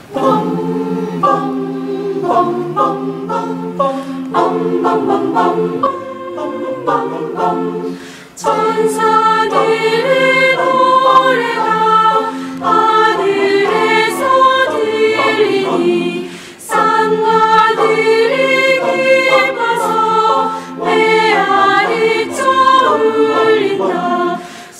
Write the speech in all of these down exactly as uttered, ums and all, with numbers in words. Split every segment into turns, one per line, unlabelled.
천사들의 노래가 하늘에서 들리니 산과 들이 기뻐서 메아리 쳐 울린다.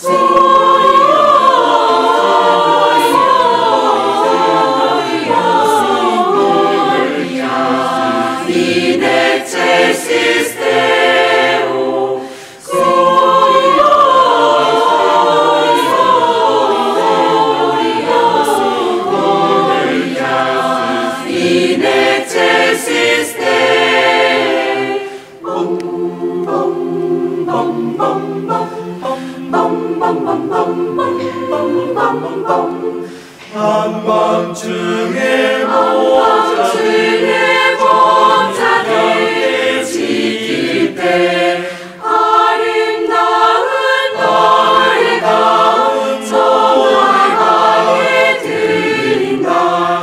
한밤중에 모자를 지킬 때 아름다운 노래가 전하게 들린다.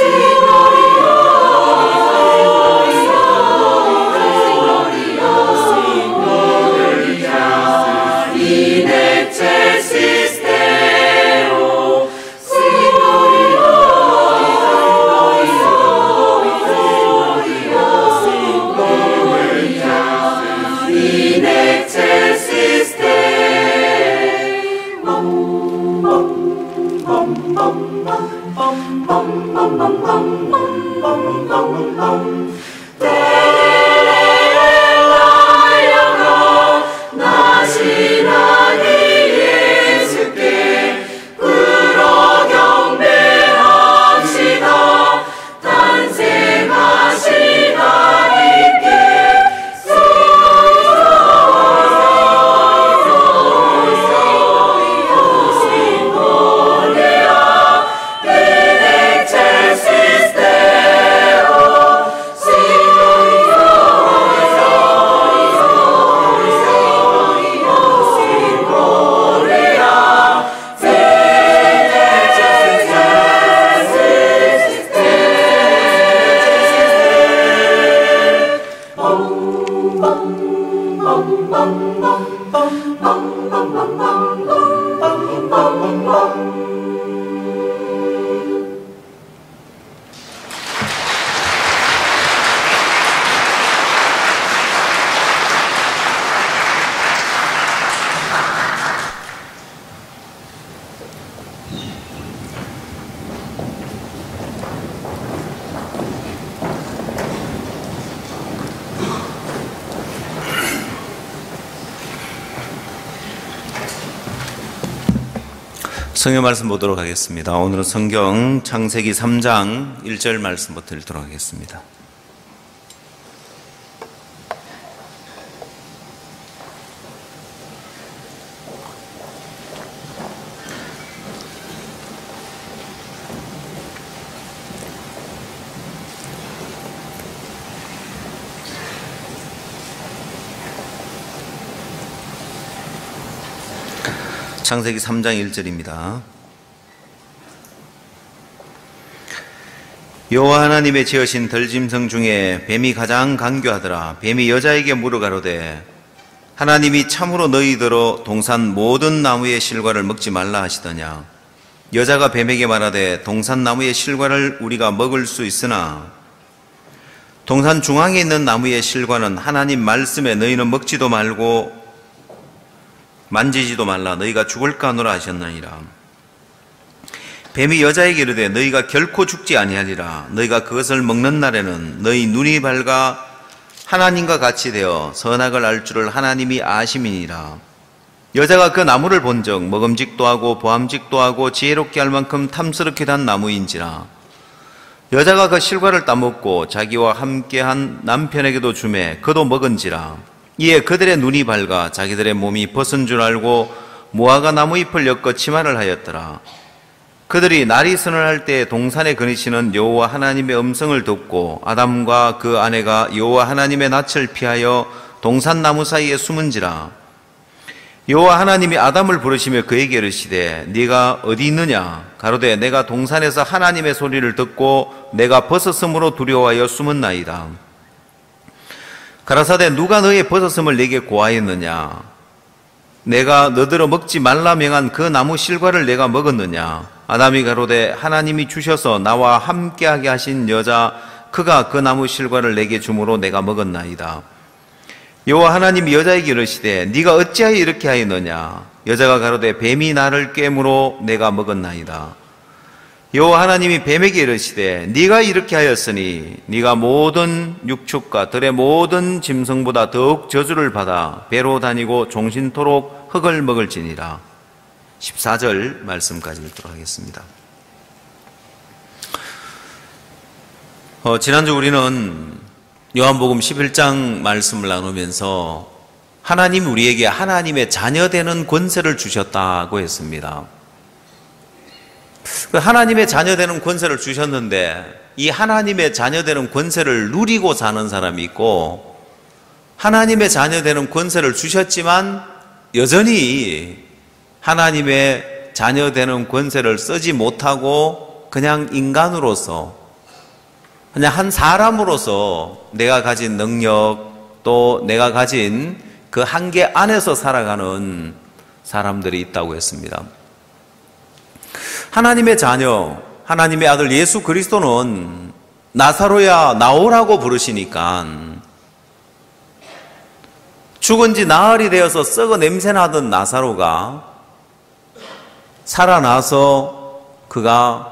성경 말씀 보도록 하겠습니다. 오늘은 성경 창세기 삼 장 일 절 말씀부터 읽도록 하겠습니다. 창세기 삼 장 일 절입니다. 여호와 하나님의 지으신 들짐승 중에 뱀이 가장 간교하더라. 뱀이 여자에게 물어가로되 하나님이 참으로 너희더러 동산 모든 나무의 실과를 먹지 말라 하시더냐. 여자가 뱀에게 말하되 동산 나무의 실과를 우리가 먹을 수 있으나 동산 중앙에 있는 나무의 실과는 하나님 말씀에 너희는 먹지도 말고 만지지도 말라 너희가 죽을까 하노라 하셨느니라. 뱀이 여자에게 이르되 너희가 결코 죽지 아니하리라. 너희가 그것을 먹는 날에는 너희 눈이 밝아 하나님과 같이 되어 선악을 알 줄을 하나님이 아심이니라. 여자가 그 나무를 본즉 먹음직도 하고 보암직도 하고 지혜롭게 할 만큼 탐스럽게 단 나무인지라. 여자가 그 실과를 따먹고 자기와 함께한 남편에게도 주매 그도 먹은지라. 이에 그들의 눈이 밝아 자기들의 몸이 벗은 줄 알고 무화과 나무 잎을 엮어 치마를 하였더라. 그들이 날이선을 할 때 동산에 거니시는 여호와 하나님의 음성을 듣고 아담과 그 아내가 여호와 하나님의 낯을 피하여 동산 나무 사이에 숨은지라. 여호와 하나님이 아담을 부르시며 그에게 이르시되 네가 어디 있느냐? 가로되 내가 동산에서 하나님의 소리를 듣고 내가 벗었으므로 두려워하여 숨었나이다. 가라사대 누가 너의 벗었음을 내게 고하였느냐? 내가 너더러 먹지 말라 명한 그 나무 실과를 내가 먹었느냐? 아담이 가로되 하나님이 주셔서 나와 함께하게 하신 여자 그가 그 나무 실과를 내게 주므로 내가 먹었나이다. 여호와 하나님이 여자에게 이르시되 네가 어찌하여 이렇게 하였느냐? 여자가 가로되 뱀이 나를 꿰므로 내가 먹었나이다. 여호와 하나님이 뱀에게 이르시되 네가 이렇게 하였으니 네가 모든 육축과 들의 모든 짐승보다 더욱 저주를 받아 배로 다니고 종신토록 흙을 먹을지니라. 십사 절 말씀까지 읽도록 하겠습니다. 어, 지난주 우리는 요한복음 십일 장 말씀을 나누면서 하나님 우리에게 하나님의 자녀되는 권세를 주셨다고 했습니다. 하나님의 자녀되는 권세를 주셨는데 이 하나님의 자녀되는 권세를 누리고 사는 사람이 있고 하나님의 자녀되는 권세를 주셨지만 여전히 하나님의 자녀되는 권세를 쓰지 못하고 그냥 인간으로서 그냥 한 사람으로서 내가 가진 능력 또 내가 가진 그 한계 안에서 살아가는 사람들이 있다고 했습니다. 하나님의 자녀, 하나님의 아들 예수 그리스도는 나사로야 나오라고 부르시니까 죽은 지 나흘이 되어서 썩어 냄새나던 나사로가 살아나서 그가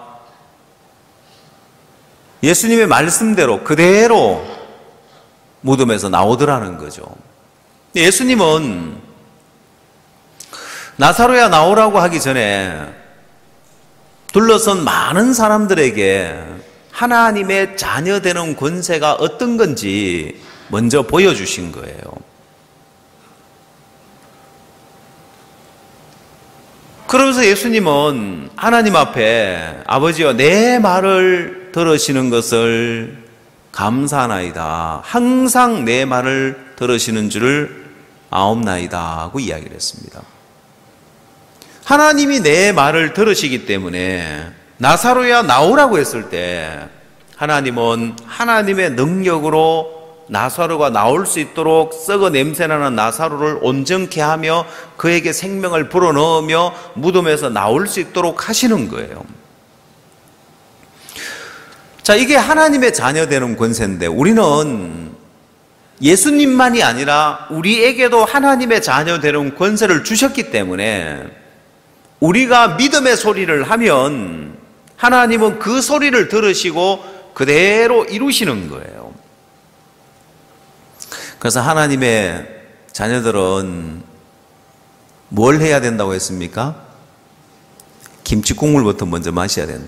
예수님의 말씀대로 그대로 무덤에서 나오더라는 거죠. 예수님은 나사로야 나오라고 하기 전에 둘러선 많은 사람들에게 하나님의 자녀되는 권세가 어떤 건지 먼저 보여주신 거예요. 그러면서 예수님은 하나님 앞에 아버지여 내 말을 들으시는 것을 감사하나이다. 항상 내 말을 들으시는 줄을 아옵나이다 하고 이야기를 했습니다. 하나님이 내 말을 들으시기 때문에 나사로야 나오라고 했을 때 하나님은 하나님의 능력으로 나사로가 나올 수 있도록 썩어 냄새나는 나사로를 온전케 하며 그에게 생명을 불어넣으며 무덤에서 나올 수 있도록 하시는 거예요. 자, 이게 하나님의 자녀되는 권세인데 우리는 예수님만이 아니라 우리에게도 하나님의 자녀되는 권세를 주셨기 때문에 우리가 믿음의 소리를 하면 하나님은 그 소리를 들으시고 그대로 이루시는 거예요. 그래서 하나님의 자녀들은 뭘 해야 된다고 했습니까? 김치국물부터 먼저 마셔야 된다.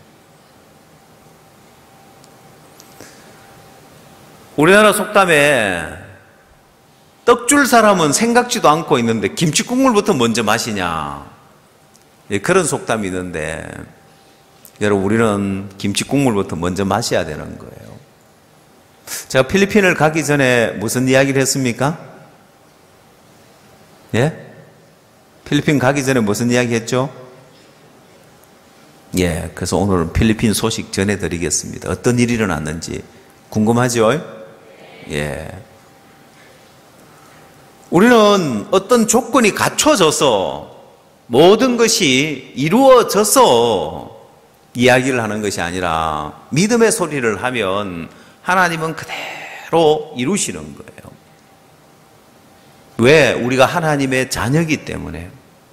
우리나라 속담에 떡 줄 사람은 생각지도 않고 있는데 김치국물부터 먼저 마시냐, 예, 그런 속담이 있는데 여러분 우리는 김치국물부터 먼저 마셔야 되는 거예요. 제가 필리핀을 가기 전에 무슨 이야기를 했습니까? 예? 필리핀 가기 전에 무슨 이야기 했죠? 예, 그래서 오늘은 필리핀 소식 전해드리겠습니다. 어떤 일이 일어났는지 궁금하죠? 예. 우리는 어떤 조건이 갖춰져서 모든 것이 이루어져서 이야기를 하는 것이 아니라 믿음의 소리를 하면 하나님은 그대로 이루시는 거예요. 왜? 우리가 하나님의 자녀이기 때문에.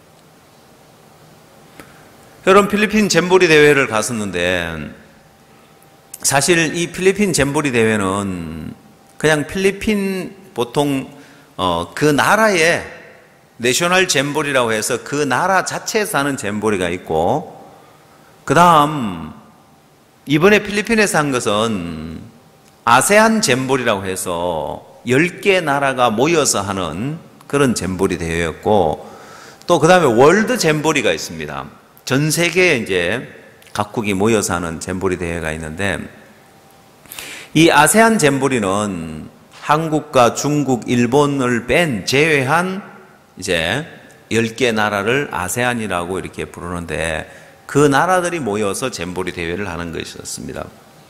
여러분 필리핀 잼보리 대회를 갔었는데 사실 이 필리핀 잼보리 대회는 그냥 필리핀 보통 어, 그 나라의 내셔널 잼보리라고 해서 그 나라 자체에서 하는 잼보리가 있고 그 다음 이번에 필리핀에서 한 것은 아세안 잼보리라고 해서 열 개 나라가 모여서 하는 그런 잼보리 대회였고 또 그 다음에 월드 잼보리가 있습니다. 전 세계에 이제 각국이 모여서 하는 잼보리 대회가 있는데 이 아세안 잼보리는 한국과 중국, 일본을 뺀 제외한 이제 열 개 나라를 아세안이라고 이렇게 부르는데 그 나라들이 모여서 잼버리 대회를 하는 것이었습니다.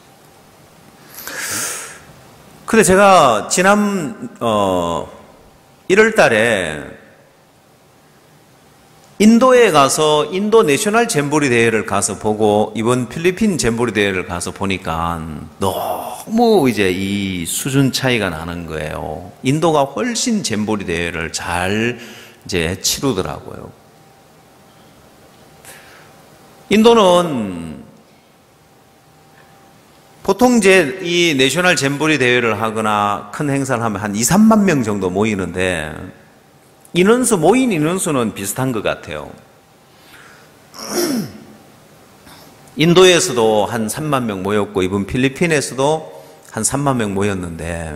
근데 제가 지난 어, 일월 달에 인도에 가서 인도 내셔널 잼버리 대회를 가서 보고 이번 필리핀 잼버리 대회를 가서 보니까 너무 이제 이 수준 차이가 나는 거예요. 인도가 훨씬 잼버리 대회를 잘 이제 치르더라고요. 인도는 보통 이제 이 내셔널 잼버리 대회를 하거나 큰 행사를 하면 한 이, 삼만 명 정도 모이는데 인원수, 모인 인원수는 비슷한 것 같아요. 인도에서도 한 삼만 명 모였고 이번 필리핀에서도 한 삼만 명 모였는데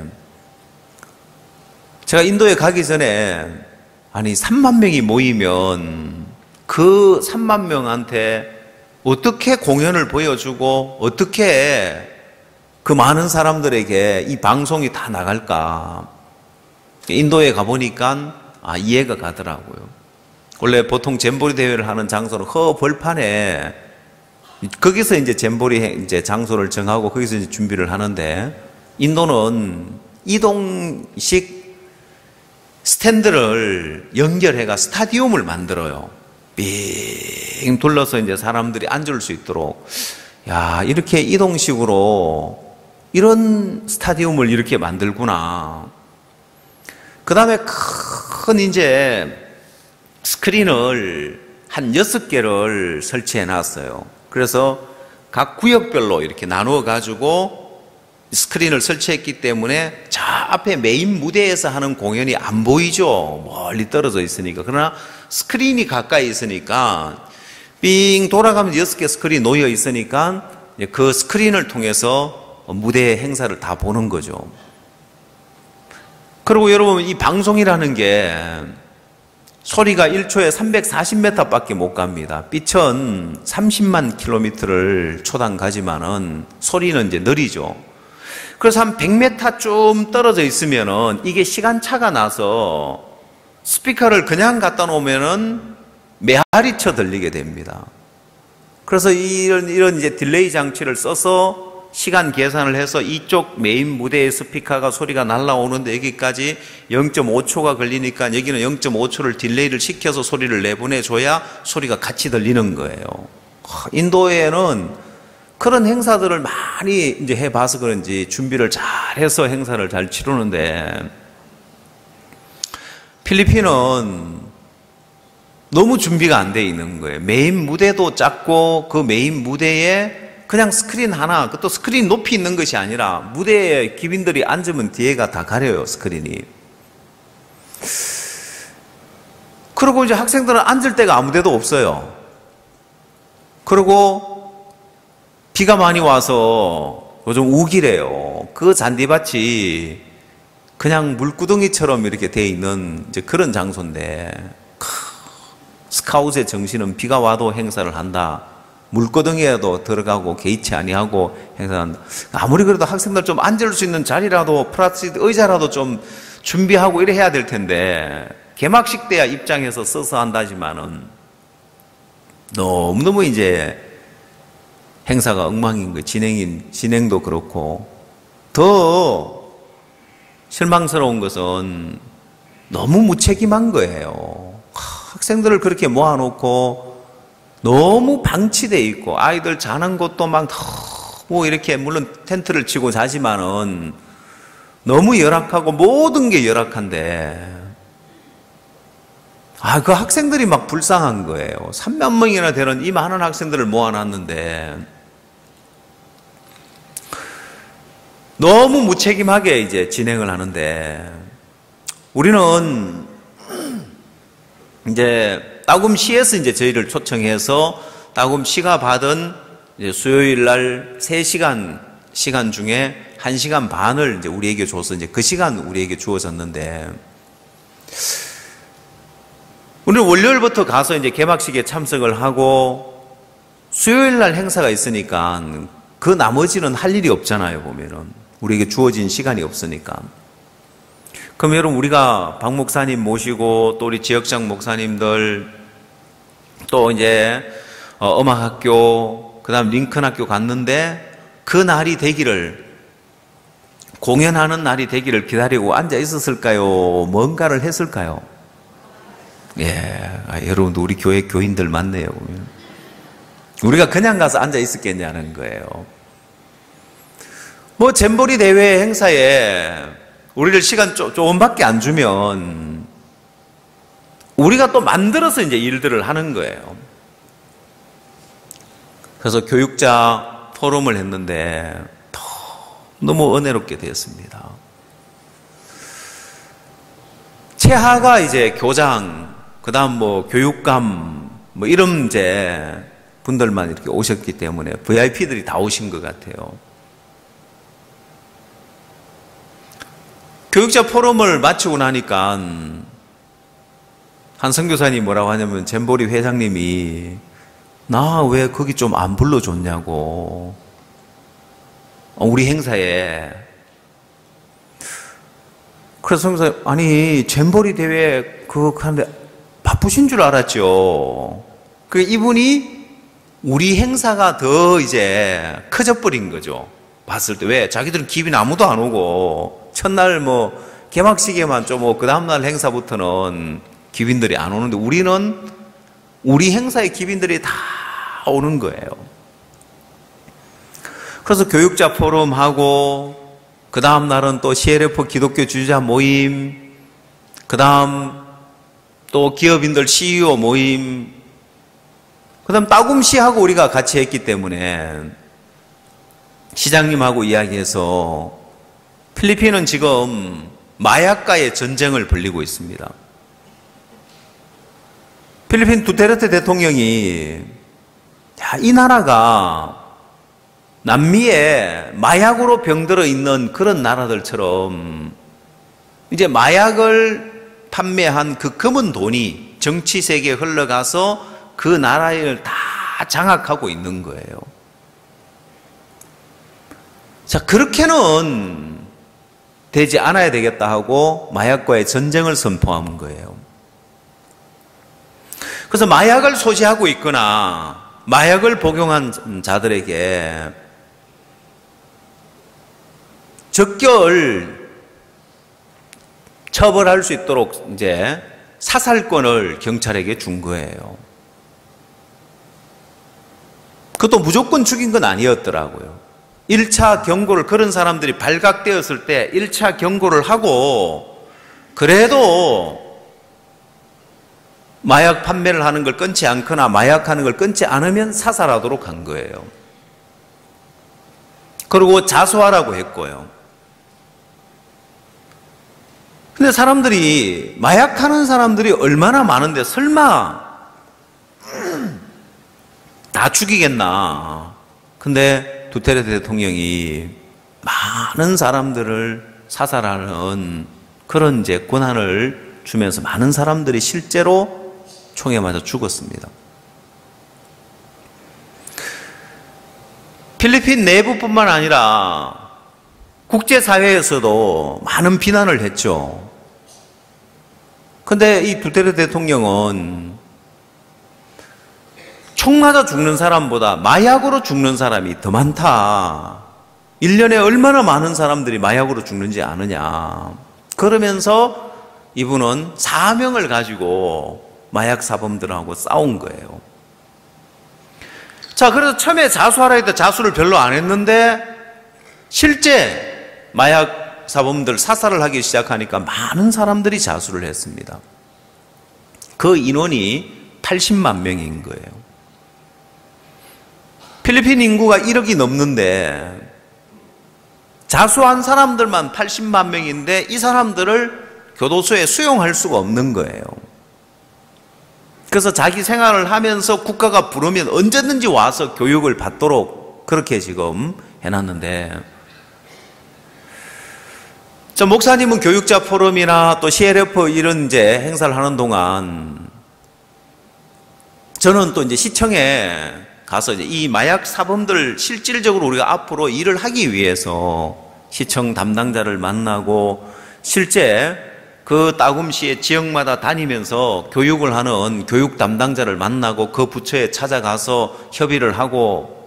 제가 인도에 가기 전에 아니 삼만 명이 모이면 그 삼만 명한테 어떻게 공연을 보여주고 어떻게 그 많은 사람들에게 이 방송이 다 나갈까. 인도에 가보니까 아, 이해가 가더라고요. 원래 보통 잼버리 대회를 하는 장소는 허 벌판에 거기서 이제 잼버리 이제 장소를 정하고 거기서 이제 준비를 하는데 인도는 이동식 스탠드를 연결해가 스타디움을 만들어요. 빙 둘러서 이제 사람들이 앉을 수 있도록. 야, 이렇게 이동식으로 이런 스타디움을 이렇게 만들구나. 그 다음에 큰 이제 스크린을 한 여섯 개를 설치해 놨어요. 그래서 각 구역별로 이렇게 나누어 가지고 스크린을 설치했기 때문에 저 앞에 메인 무대에서 하는 공연이 안 보이죠. 멀리 떨어져 있으니까. 그러나 스크린이 가까이 있으니까 삥 돌아가면서 여섯 개 스크린이 놓여 있으니까 그 스크린을 통해서 무대 행사를 다 보는 거죠. 그리고 여러분, 이 방송이라는 게 소리가 일 초에 삼백사십 미터밖에 못 갑니다. 빛은 삼십만 킬로미터를 초당 가지만은 소리는 이제 느리죠. 그래서 한 백 미터 좀 떨어져 있으면은 이게 시간차가 나서 스피커를 그냥 갖다 놓으면은 메아리쳐 들리게 됩니다. 그래서 이런, 이런 이제 딜레이 장치를 써서 시간 계산을 해서 이쪽 메인 무대의 스피커가 소리가 날라오는데 여기까지 영 점 오 초가 걸리니까 여기는 영 점 오 초를 딜레이를 시켜서 소리를 내보내줘야 소리가 같이 들리는 거예요. 인도에는 그런 행사들을 많이 이제 해봐서 그런지 준비를 잘 해서 행사를 잘 치르는데 필리핀은 너무 준비가 안 돼 있는 거예요. 메인 무대도 작고 그 메인 무대에 그냥 스크린 하나, 또 스크린 높이 있는 것이 아니라 무대에 기빈들이 앉으면 뒤에가 다 가려요, 스크린이. 그리고 이제 학생들은 앉을 데가 아무 데도 없어요. 그리고 비가 많이 와서 요즘 우기래요. 그 잔디밭이 그냥 물구덩이처럼 이렇게 돼 있는 이제 그런 장소인데, 스카웃의 정신은 비가 와도 행사를 한다. 물구덩이에도 들어가고 개의치 아니하고 행사한다. 아무리 그래도 학생들 좀 앉을 수 있는 자리라도 플라스틱 의자라도 좀 준비하고 이래 해야 될 텐데 개막식 때야 입장해서 써서 한다지만은 너무너무 이제 행사가 엉망인 거예요. 진행인, 진행도 그렇고. 더 실망스러운 것은 너무 무책임한 거예요. 학생들을 그렇게 모아놓고 너무 방치되어 있고 아이들 자는 곳도 막 너무 이렇게 물론 텐트를 치고 자지만은 너무 열악하고 모든 게 열악한데 아, 그 학생들이 막 불쌍한 거예요. 삼만 명이나 되는 이 많은 학생들을 모아놨는데 너무 무책임하게 이제 진행을 하는데 우리는 이제 따굼시에서 이제 저희를 초청해서 따굼시가 받은 이제 수요일 날 세 시간 시간 중에 한 시간 반을 이제 우리에게 줘서 이제 그 시간 우리에게 주어졌는데 우리는 월요일부터 가서 이제 개막식에 참석을 하고 수요일 날 행사가 있으니까 그 나머지는 할 일이 없잖아요, 보면은. 우리에게 주어진 시간이 없으니까. 그럼 여러분, 우리가 박 목사님 모시고 또 우리 지역장 목사님들 또 이제 어, 음악학교 그 다음 링컨학교 갔는데 그 날이 되기를, 공연하는 날이 되기를 기다리고 앉아 있었을까요? 뭔가를 했을까요? 예, 아, 여러분도 우리 교회 교인들 많네요. 우리가 그냥 가서 앉아 있었겠냐는 거예요. 뭐 잼버리 대회 행사에 우리를 시간 조, 조금밖에 안 주면 우리가 또 만들어서 이제 일들을 하는 거예요. 그래서 교육자 포럼을 했는데 너무 은혜롭게 되었습니다. 최하가 이제 교장, 그 다음 뭐 교육감, 뭐 이런 이제 분들만 이렇게 오셨기 때문에 브이아이피들이 다 오신 것 같아요. 교육자 포럼을 마치고 나니까 한 선교사님이 뭐라고 하냐면, 잼버리 회장님이 나 왜 거기 좀 안 불러줬냐고, 우리 행사에. 그래서 선교사님, 아니 잼버리 대회 그거 하는데 바쁘신 줄 알았죠. 그 이분이 우리 행사가 더 이제 커져버린 거죠. 봤을 때. 왜? 자기들은 기빈 아무도 안 오고 첫날 뭐 개막식에만 좀 오고 그 다음날 행사부터는 기빈들이 안 오는데, 우리는 우리 행사에 기빈들이 다 오는 거예요. 그래서 교육자 포럼하고 그 다음 날은 또 씨엘에프 기독교 주지자 모임, 그 다음 또 기업인들 씨이오 모임, 그 다음 따굼시하고 우리가 같이 했기 때문에 시장님하고 이야기해서 필리핀은 지금 마약과의 전쟁을 벌이고 있습니다. 필리핀 두테르테 대통령이, 야, 이 나라가 남미에 마약으로 병들어 있는 그런 나라들처럼 이제 마약을 판매한 그 검은 돈이 정치 세계에 흘러가서 그 나라를 다 장악하고 있는 거예요. 자, 그렇게는 되지 않아야 되겠다 하고 마약과의 전쟁을 선포한 거예요. 그래서 마약을 소지하고 있거나 마약을 복용한 자들에게 적결 처벌할 수 있도록 이제 사살권을 경찰에게 준 거예요. 그것도 무조건 죽인 건 아니었더라고요. 일 차 경고를, 그런 사람들이 발각되었을 때 일 차 경고를 하고, 그래도 마약 판매를 하는 걸 끊지 않거나 마약하는 걸 끊지 않으면 사살하도록 한 거예요. 그리고 자수하라고 했고요. 근데 사람들이, 마약하는 사람들이 얼마나 많은데 설마 다 죽이겠나. 근데 두테르테 대통령이 많은 사람들을 사살하는 그런 이제 권한을 주면서 많은 사람들이 실제로 총에 맞아 죽었습니다. 필리핀 내부뿐만 아니라 국제사회에서도 많은 비난을 했죠. 근데 이 두테르테 대통령은 총 맞아 죽는 사람보다 마약으로 죽는 사람이 더 많다. 일 년에 얼마나 많은 사람들이 마약으로 죽는지 아느냐. 그러면서 이분은 사명을 가지고 마약 사범들하고 싸운 거예요. 자, 그래서 처음에 자수하라 했다 자수를 별로 안 했는데 실제 마약 사범들 사살을 하기 시작하니까 많은 사람들이 자수를 했습니다. 그 인원이 팔십만 명인 거예요. 필리핀 인구가 일억이 넘는데 자수한 사람들만 팔십만 명인데 이 사람들을 교도소에 수용할 수가 없는 거예요. 그래서 자기 생활을 하면서 국가가 부르면 언제든지 와서 교육을 받도록 그렇게 지금 해놨는데, 저 목사님은 교육자 포럼이나 또 씨엘에프 이런 이제 행사를 하는 동안 저는 또 이제 시청에 가서 이제 이 마약 사범들 실질적으로 우리가 앞으로 일을 하기 위해서 시청 담당자를 만나고 실제 그 따금시의 지역마다 다니면서 교육을 하는 교육 담당자를 만나고 그 부처에 찾아가서 협의를 하고,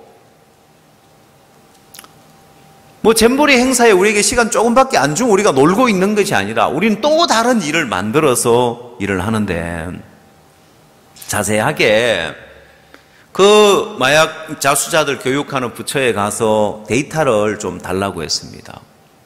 뭐 잼버리 행사에 우리에게 시간 조금밖에 안 주고 우리가 놀고 있는 것이 아니라 우리는 또 다른 일을 만들어서 일을 하는데, 자세하게 그 마약 자수자들 교육하는 부처에 가서 데이터를 좀 달라고 했습니다.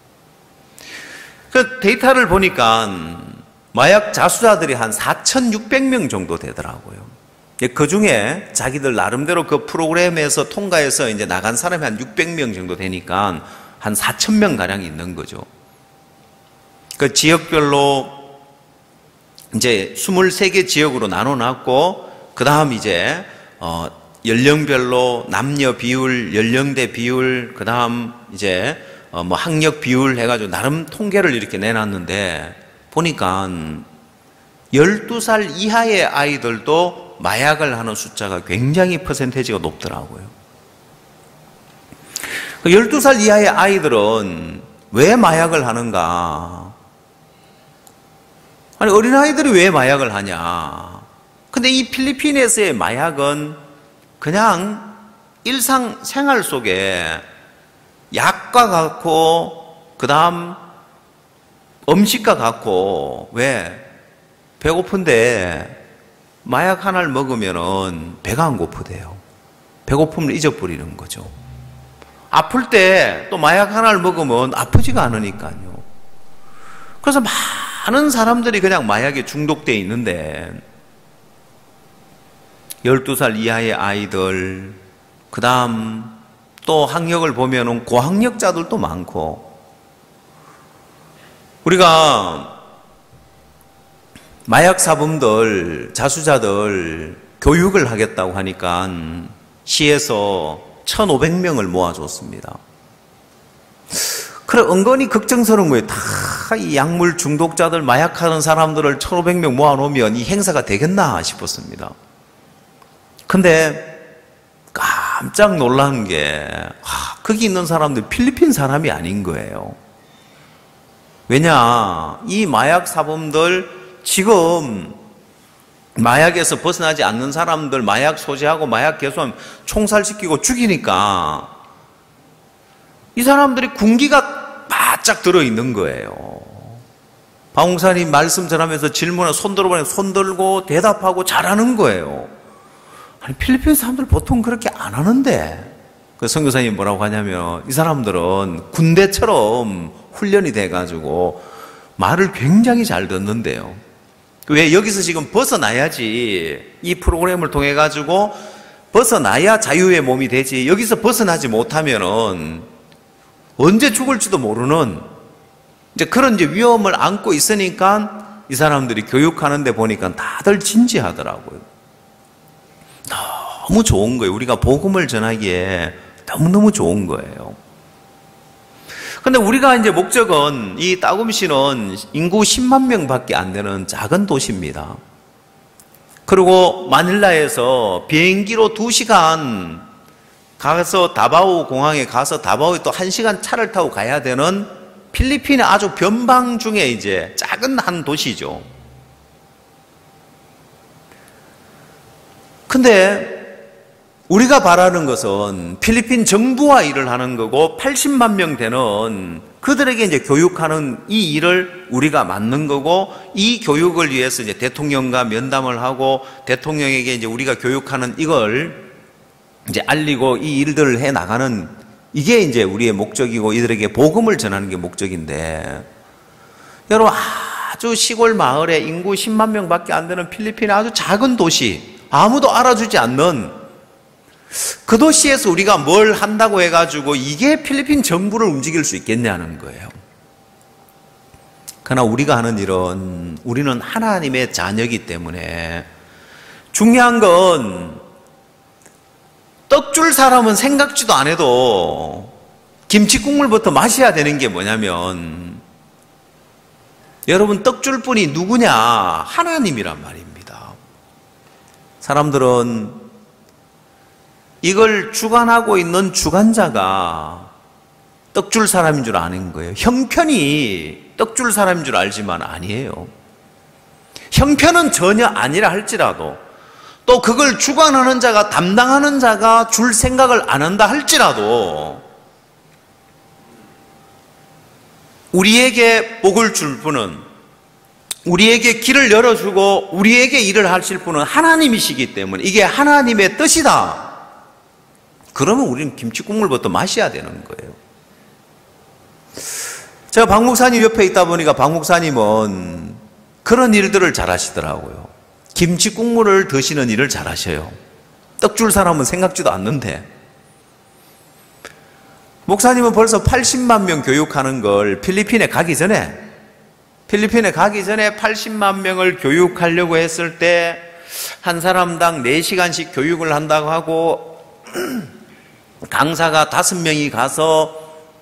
그 데이터를 보니까 마약 자수자들이 한 사천육백 명 정도 되더라고요. 그 중에 자기들 나름대로 그 프로그램에서 통과해서 이제 나간 사람이 한 육백 명 정도 되니까 한 사천 명 가량 있는 거죠. 그 지역별로 이제 스물세 개 지역으로 나눠놨고, 그 다음 이제 어 연령별로 남녀 비율, 연령대 비율, 그 다음 이제 어 뭐 학력 비율 해가지고 나름 통계를 이렇게 내놨는데, 보니까 열두 살 이하의 아이들도 마약을 하는 숫자가 굉장히 퍼센테이지가 높더라고요. 열두 살 이하의 아이들은 왜 마약을 하는가? 아니, 어린아이들이 왜 마약을 하냐? 근데 이 필리핀에서의 마약은 그냥 일상 생활 속에 약과 같고, 그 다음 음식과 같고, 왜? 배고픈데 마약 하나를 먹으면은 배가 안 고프대요. 배고픔을 잊어버리는 거죠. 아플 때 또 마약 하나를 먹으면 아프지가 않으니까요. 그래서 많은 사람들이 그냥 마약에 중독되어 있는데, 열두 살 이하의 아이들, 그 다음 또 학력을 보면은 고학력자들도 많고, 우리가 마약 사범들, 자수자들 교육을 하겠다고 하니까 시에서 천오백 명을 모아줬습니다. 그래, 은근히 걱정스러운 거예요. 다 이 약물 중독자들, 마약하는 사람들을 천오백 명 모아놓으면 이 행사가 되겠나 싶었습니다. 근데 깜짝 놀란 게, 아, 거기 있는 사람들 필리핀 사람이 아닌 거예요. 왜냐, 이 마약 사범들 지금 마약에서 벗어나지 않는 사람들 마약 소지하고 마약 개소하면 총살시키고 죽이니까 이 사람들이 군기가 바짝 들어있는 거예요. 박 목사님 말씀 전하면서 질문에 손 들어보니 손 들고 대답하고 잘하는 거예요. 아니, 필리핀 사람들 보통 그렇게 안 하는데, 그 선교사님이 뭐라고 하냐면, 이 사람들은 군대처럼 훈련이 돼가지고 말을 굉장히 잘 듣는데요. 왜? 여기서 지금 벗어나야지, 이 프로그램을 통해 가지고 벗어나야 자유의 몸이 되지, 여기서 벗어나지 못하면은 언제 죽을지도 모르는 이제 그런 이제 위험을 안고 있으니까 이 사람들이 교육하는데 보니까 다들 진지하더라고요. 너무 좋은 거예요. 우리가 복음을 전하기에 너무너무 좋은 거예요. 근데 우리가 이제 목적은, 이 따금시는 인구 십만 명밖에 안 되는 작은 도시입니다. 그리고 마닐라에서 비행기로 두 시간 가서 다바오 공항에 가서 다바오에 또 한 시간 차를 타고 가야 되는 필리핀의 아주 변방 중에 이제 작은 한 도시죠. 근데 우리가 바라는 것은 필리핀 정부와 일을 하는 거고, 팔십만 명 되는 그들에게 이제 교육하는 이 일을 우리가 맡는 거고, 이 교육을 위해서 이제 대통령과 면담을 하고 대통령에게 이제 우리가 교육하는 이걸 이제 알리고 이 일들을 해 나가는, 이게 이제 우리의 목적이고 이들에게 복음을 전하는 게 목적인데, 여러분, 아주 시골 마을에 인구 십만 명밖에 안 되는 필리핀의 아주 작은 도시, 아무도 알아주지 않는 그 도시에서 우리가 뭘 한다고 해가지고 이게 필리핀 정부를 움직일 수 있겠냐는 거예요. 그러나 우리가 하는 일은, 우리는 하나님의 자녀이기 때문에 중요한 건, 떡 줄 사람은 생각지도 안 해도 김치국물부터 마셔야 되는 게 뭐냐면, 여러분, 떡 줄 분이 누구냐? 하나님이란 말입니다. 사람들은 이걸 주관하고 있는 주관자가 떡 줄 사람인 줄 아는 거예요. 형편이 떡줄 사람인 줄 알지만 아니에요. 형편은 전혀 아니라 할지라도, 또 그걸 주관하는 자가, 담당하는 자가 줄 생각을 안 한다 할지라도 우리에게 복을 줄 분은, 우리에게 길을 열어주고 우리에게 일을 하실 분은 하나님이시기 때문에 이게 하나님의 뜻이다. 그러면 우리는 김치국물부터 마셔야 되는 거예요. 제가 박 목사님 옆에 있다 보니까 박 목사님은 그런 일들을 잘 하시더라고요. 김치국물을 드시는 일을 잘 하셔요. 떡 줄 사람은 생각지도 않는데. 목사님은 벌써 팔십만 명 교육하는 걸 필리핀에 가기 전에, 필리핀에 가기 전에 팔십만 명을 교육하려고 했을 때 한 사람당 네 시간씩 교육을 한다고 하고 강사가 다섯 명이 가서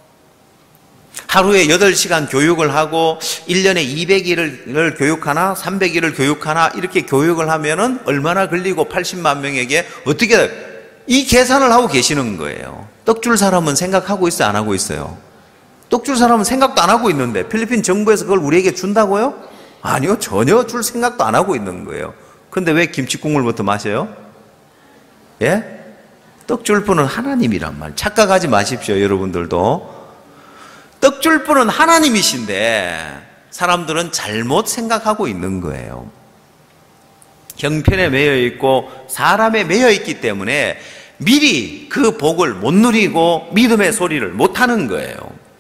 하루에 여덟 시간 교육을 하고 일 년에 이백 일을 교육하나 삼백 일을 교육하나 이렇게 교육을 하면은 얼마나 걸리고 팔십만 명에게 어떻게, 이 계산을 하고 계시는 거예요. 떡줄 사람은 생각하고 있어요, 안 하고 있어요? 떡줄 사람은 생각도 안 하고 있는데 필리핀 정부에서 그걸 우리에게 준다고요? 아니요, 전혀 줄 생각도 안 하고 있는 거예요. 근데 왜 김치국물부터 마셔요? 예? 떡 줄 분은 하나님이란 말 착각하지 마십시오. 여러분들도 떡 줄 분은 하나님이신데 사람들은 잘못 생각하고 있는 거예요. 형편에 매여 있고 사람에 매여 있기 때문에 미리 그 복을 못 누리고 믿음의 소리를 못 하는 거예요.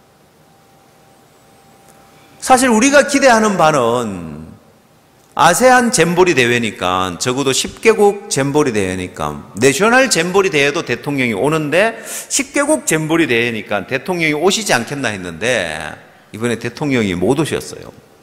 사실 우리가 기대하는 바는 아세안 잼보리 대회니까, 적어도 십 개국 잼보리 대회니까, 내셔널 잼보리 대회도 대통령이 오는데 십 개국 잼보리 대회니까 대통령이 오시지 않겠나 했는데 이번에 대통령이 못 오셨어요.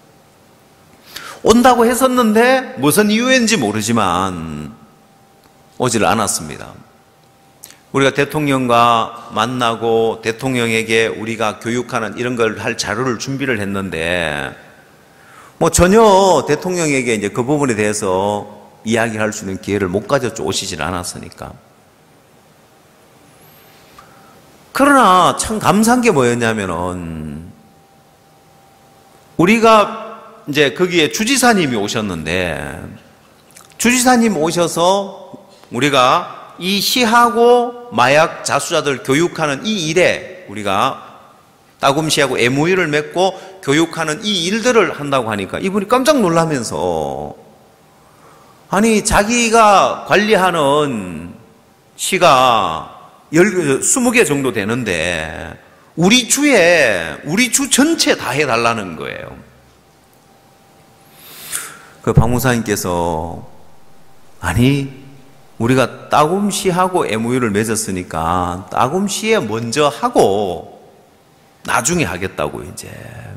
온다고 했었는데 무슨 이유인지 모르지만 오지를 않았습니다. 우리가 대통령과 만나고 대통령에게 우리가 교육하는 이런 걸 할 자료를 준비를 했는데 뭐 전혀 대통령에게 이제 그 부분에 대해서 이야기할 수 있는 기회를 못 가졌죠. 오시질 않았으니까. 그러나 참 감사한 게 뭐였냐면은 우리가 이제 거기에 주지사님이 오셨는데 주지사님 오셔서 우리가 이 시하고 마약 자수자들 교육하는 이 일에 우리가 따금시하고 엠오유를 맺고 교육하는 이 일들을 한다고 하니까 이분이 깜짝 놀라면서, 아니 자기가 관리하는 시가 스무 개 정도 되는데 우리 주에 우리 주 전체 다 해달라는 거예요. 그 박 목사님께서 아니 우리가 따금시하고 엠오유를 맺었으니까 따금시에 먼저 하고 나중에 하겠다고 이제.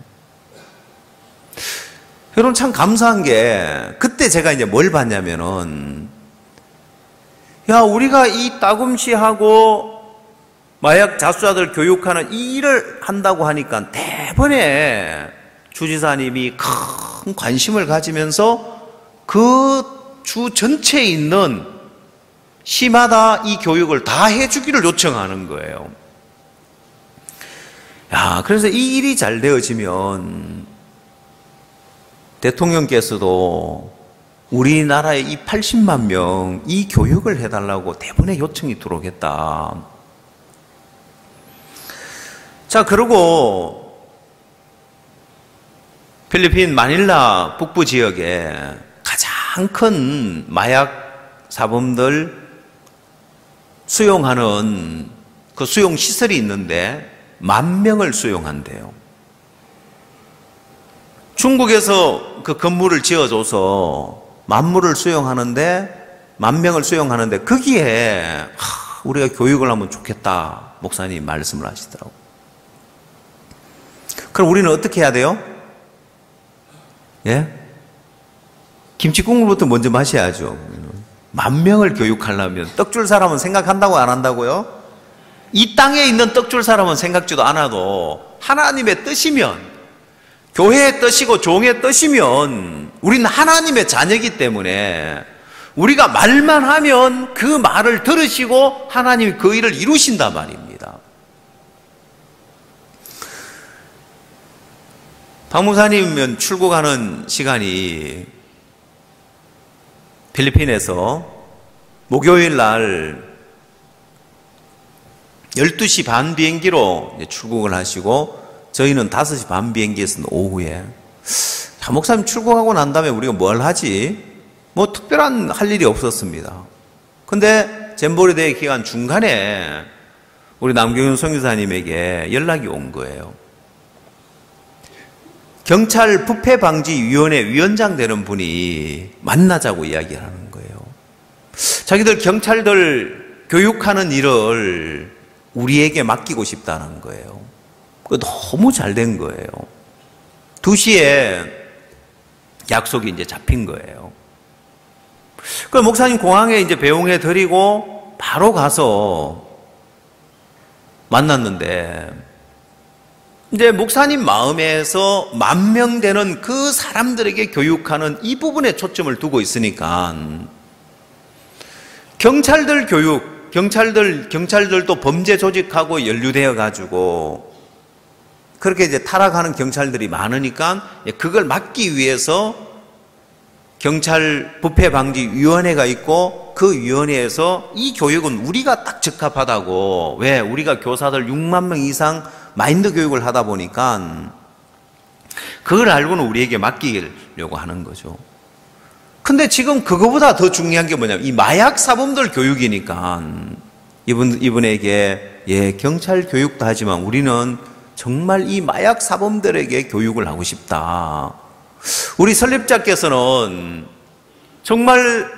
여러분 참 감사한 게 그때 제가 이제 뭘 봤냐면은, 야 우리가 이 따금시하고 마약 자수자들 교육하는 이 일을 한다고 하니까 대번에 주지사님이 큰 관심을 가지면서 그 주 전체에 있는 시마다 이 교육을 다 해주기를 요청하는 거예요. 야, 그래서 이 일이 잘 되어지면 대통령께서도 우리나라의 이 팔십만 명 이 교육을 해달라고 대번에 요청이 들어오겠다. 자, 그리고 필리핀 마닐라 북부 지역에 가장 큰 마약 사범들 수용하는 그 수용 시설이 있는데 만 명을 수용한대요. 중국에서 그 건물을 지어줘서 만물을 수용하는데, 만 명을 수용하는데 거기에 하, 우리가 교육을 하면 좋겠다 목사님 말씀을 하시더라고요. 그럼 우리는 어떻게 해야 돼요? 예? 김치국물부터 먼저 마셔야죠. 만 명을 교육하려면 떡줄 사람은 생각한다고 안 한다고요? 이 땅에 있는 떡줄 사람은 생각지도 않아도 하나님의 뜻이면, 교회의 뜻이고 종의 뜻이면 우리는 하나님의 자녀이기 때문에 우리가 말만 하면 그 말을 들으시고 하나님이 그 일을 이루신단 말입니다. 박 목사님은 출국하는 시간이 필리핀에서 목요일 날 열두 시 반 비행기로 출국을 하시고 저희는 다섯 시 반 비행기에서 오후에. 자, 목사님 출국하고 난 다음에 우리가 뭘 하지? 뭐 특별한 할 일이 없었습니다. 근데 잼버리 대회 기간 중간에 우리 남경윤 선교사님에게 연락이 온 거예요. 경찰 부패방지위원회 위원장 되는 분이 만나자고 이야기를 하는 거예요. 자기들 경찰들 교육하는 일을 우리에게 맡기고 싶다는 거예요. 그거 너무 잘 된 거예요. 두 시에 약속이 이제 잡힌 거예요. 그 목사님 공항에 이제 배웅해 드리고 바로 가서 만났는데, 이제 목사님 마음에서 만 명 되는 그 사람들에게 교육하는 이 부분에 초점을 두고 있으니까 경찰들 교육, 경찰들, 경찰들도 범죄 조직하고 연루되어 가지고 그렇게 이제 타락하는 경찰들이 많으니까 그걸 막기 위해서 경찰 부패방지위원회가 있고 그 위원회에서 이 교육은 우리가 딱 적합하다고. 왜? 우리가 교사들 육만 명 이상 마인드 교육을 하다 보니까 그걸 알고는 우리에게 맡기려고 하는 거죠. 근데 지금 그거보다 더 중요한 게 뭐냐면 이 마약 사범들 교육이니까 이분, 이분에게 예, 경찰 교육도 하지만 우리는 정말 이 마약 사범들에게 교육을 하고 싶다. 우리 설립자께서는 정말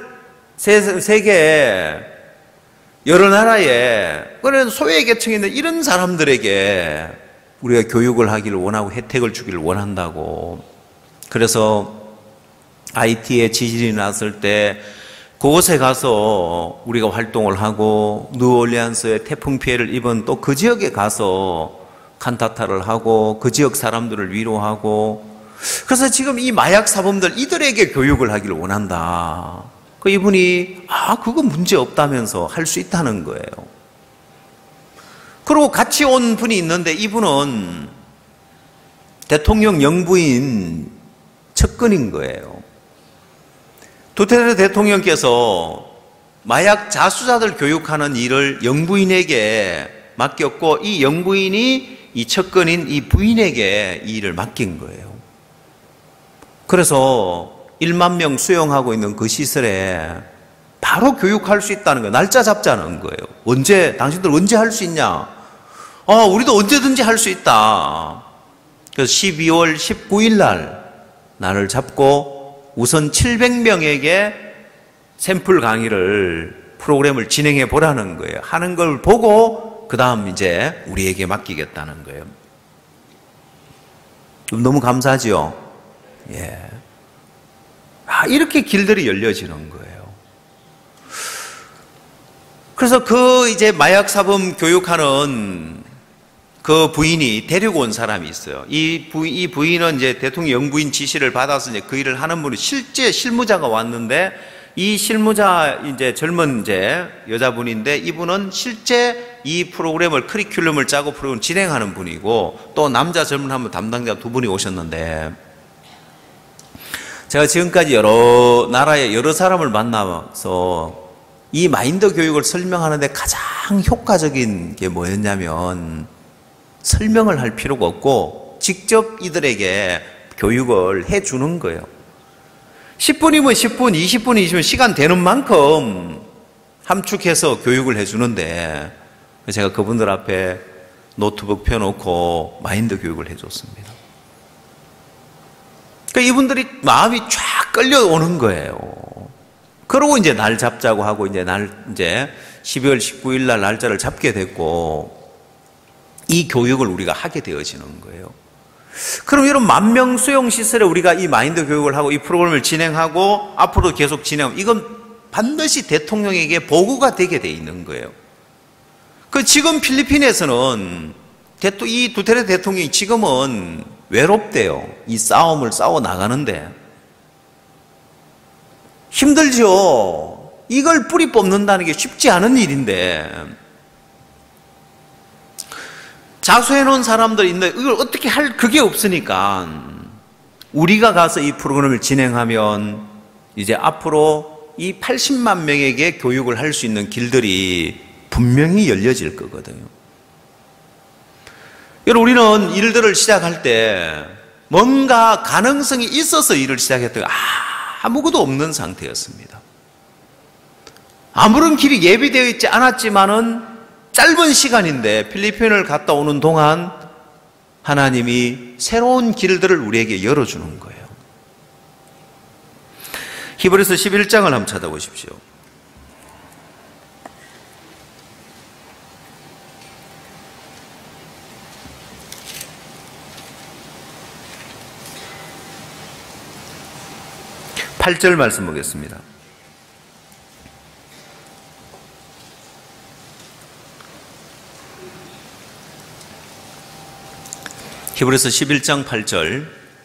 세계 여러 나라에 그런 소외 계층에 있는 이런 사람들에게 우리가 교육을 하기를 원하고 혜택을 주기를 원한다고. 그래서 아이티에 지진이 났을 때 그곳에 가서 우리가 활동을 하고 뉴올리안스에 태풍 피해를 입은 또 그 지역에 가서 칸타타를 하고 그 지역 사람들을 위로하고. 그래서 지금 이 마약 사범들 이들에게 교육을 하기를 원한다. 그 이분이 아 그거 문제 없다면서 할 수 있다는 거예요. 그리고 같이 온 분이 있는데 이분은 대통령 영부인 측근인 거예요. 두테르테 대통령께서 마약 자수자들 교육하는 일을 영부인에게 맡겼고 이 영부인이 이 측근인 이 부인에게 이 일을 맡긴 거예요. 그래서 일만 명 수용하고 있는 그 시설에 바로 교육할 수 있다는 거예요. 날짜 잡자는 거예요. 언제, 당신들 언제 할 수 있냐? 어, 우리도 언제든지 할 수 있다. 그래서 십이월 십구일 날 날을 잡고 우선 칠백 명에게 샘플 강의를, 프로그램을 진행해 보라는 거예요. 하는 걸 보고 그 다음 이제 우리에게 맡기겠다는 거예요. 너무 감사하지요? 예. 아, 이렇게 길들이 열려지는 거예요. 그래서 그 이제 마약 사범 교육하는 그 부인이 데리고 온 사람이 있어요. 이 부인, 이 부인은 이제 대통령 영부인 지시를 받아서 이제 그 일을 하는 분이 실제 실무자가 왔는데 이 실무자 이제 젊은 이제 여자분인데 이분은 실제 이 프로그램을 커리큘럼을 짜고 프로그램을 진행하는 분이고 또 남자 젊은 한 분 담당자 두 분이 오셨는데 제가 지금까지 여러 나라의 여러 사람을 만나서 이 마인드 교육을 설명하는데 가장 효과적인 게 뭐였냐면 설명을 할 필요가 없고 직접 이들에게 교육을 해주는 거예요. 십 분이면 십 분, 이십 분이시면 시간 되는 만큼 함축해서 교육을 해주는데 제가 그분들 앞에 노트북 펴놓고 마인드 교육을 해줬습니다. 그러니까 이분들이 마음이 쫙 끌려오는 거예요. 그러고 이제 날 잡자고 하고 이제 날 이제 십이월 십구일 날 날짜를 잡게 됐고 이 교육을 우리가 하게 되어지는 거예요. 그럼 이런 만 명 수용 시설에 우리가 이 마인드 교육을 하고 이 프로그램을 진행하고 앞으로 계속 진행하면 이건 반드시 대통령에게 보고가 되게 돼 있는 거예요. 그 지금 필리핀에서는 이 두테르테 대통령이 지금은 외롭대요. 이 싸움을 싸워 나가는데 힘들죠. 이걸 뿌리 뽑는다는 게 쉽지 않은 일인데 자수해 놓은 사람들이 있는데 이걸 어떻게 할 그게 없으니까 우리가 가서 이 프로그램을 진행하면 이제 앞으로 이 팔십만 명에게 교육을 할 수 있는 길들이 분명히 열려질 거거든요. 여러분, 우리는 일들을 시작할 때 뭔가 가능성이 있어서 일을 시작했다가 아무것도 없는 상태였습니다. 아무런 길이 예비되어 있지 않았지만은 짧은 시간인데 필리핀을 갔다 오는 동안 하나님이 새로운 길들을 우리에게 열어주는 거예요. 히브리서 십일 장을 한번 찾아보십시오. 팔 절 말씀 보겠습니다. 히브리서 십일 장 팔 절.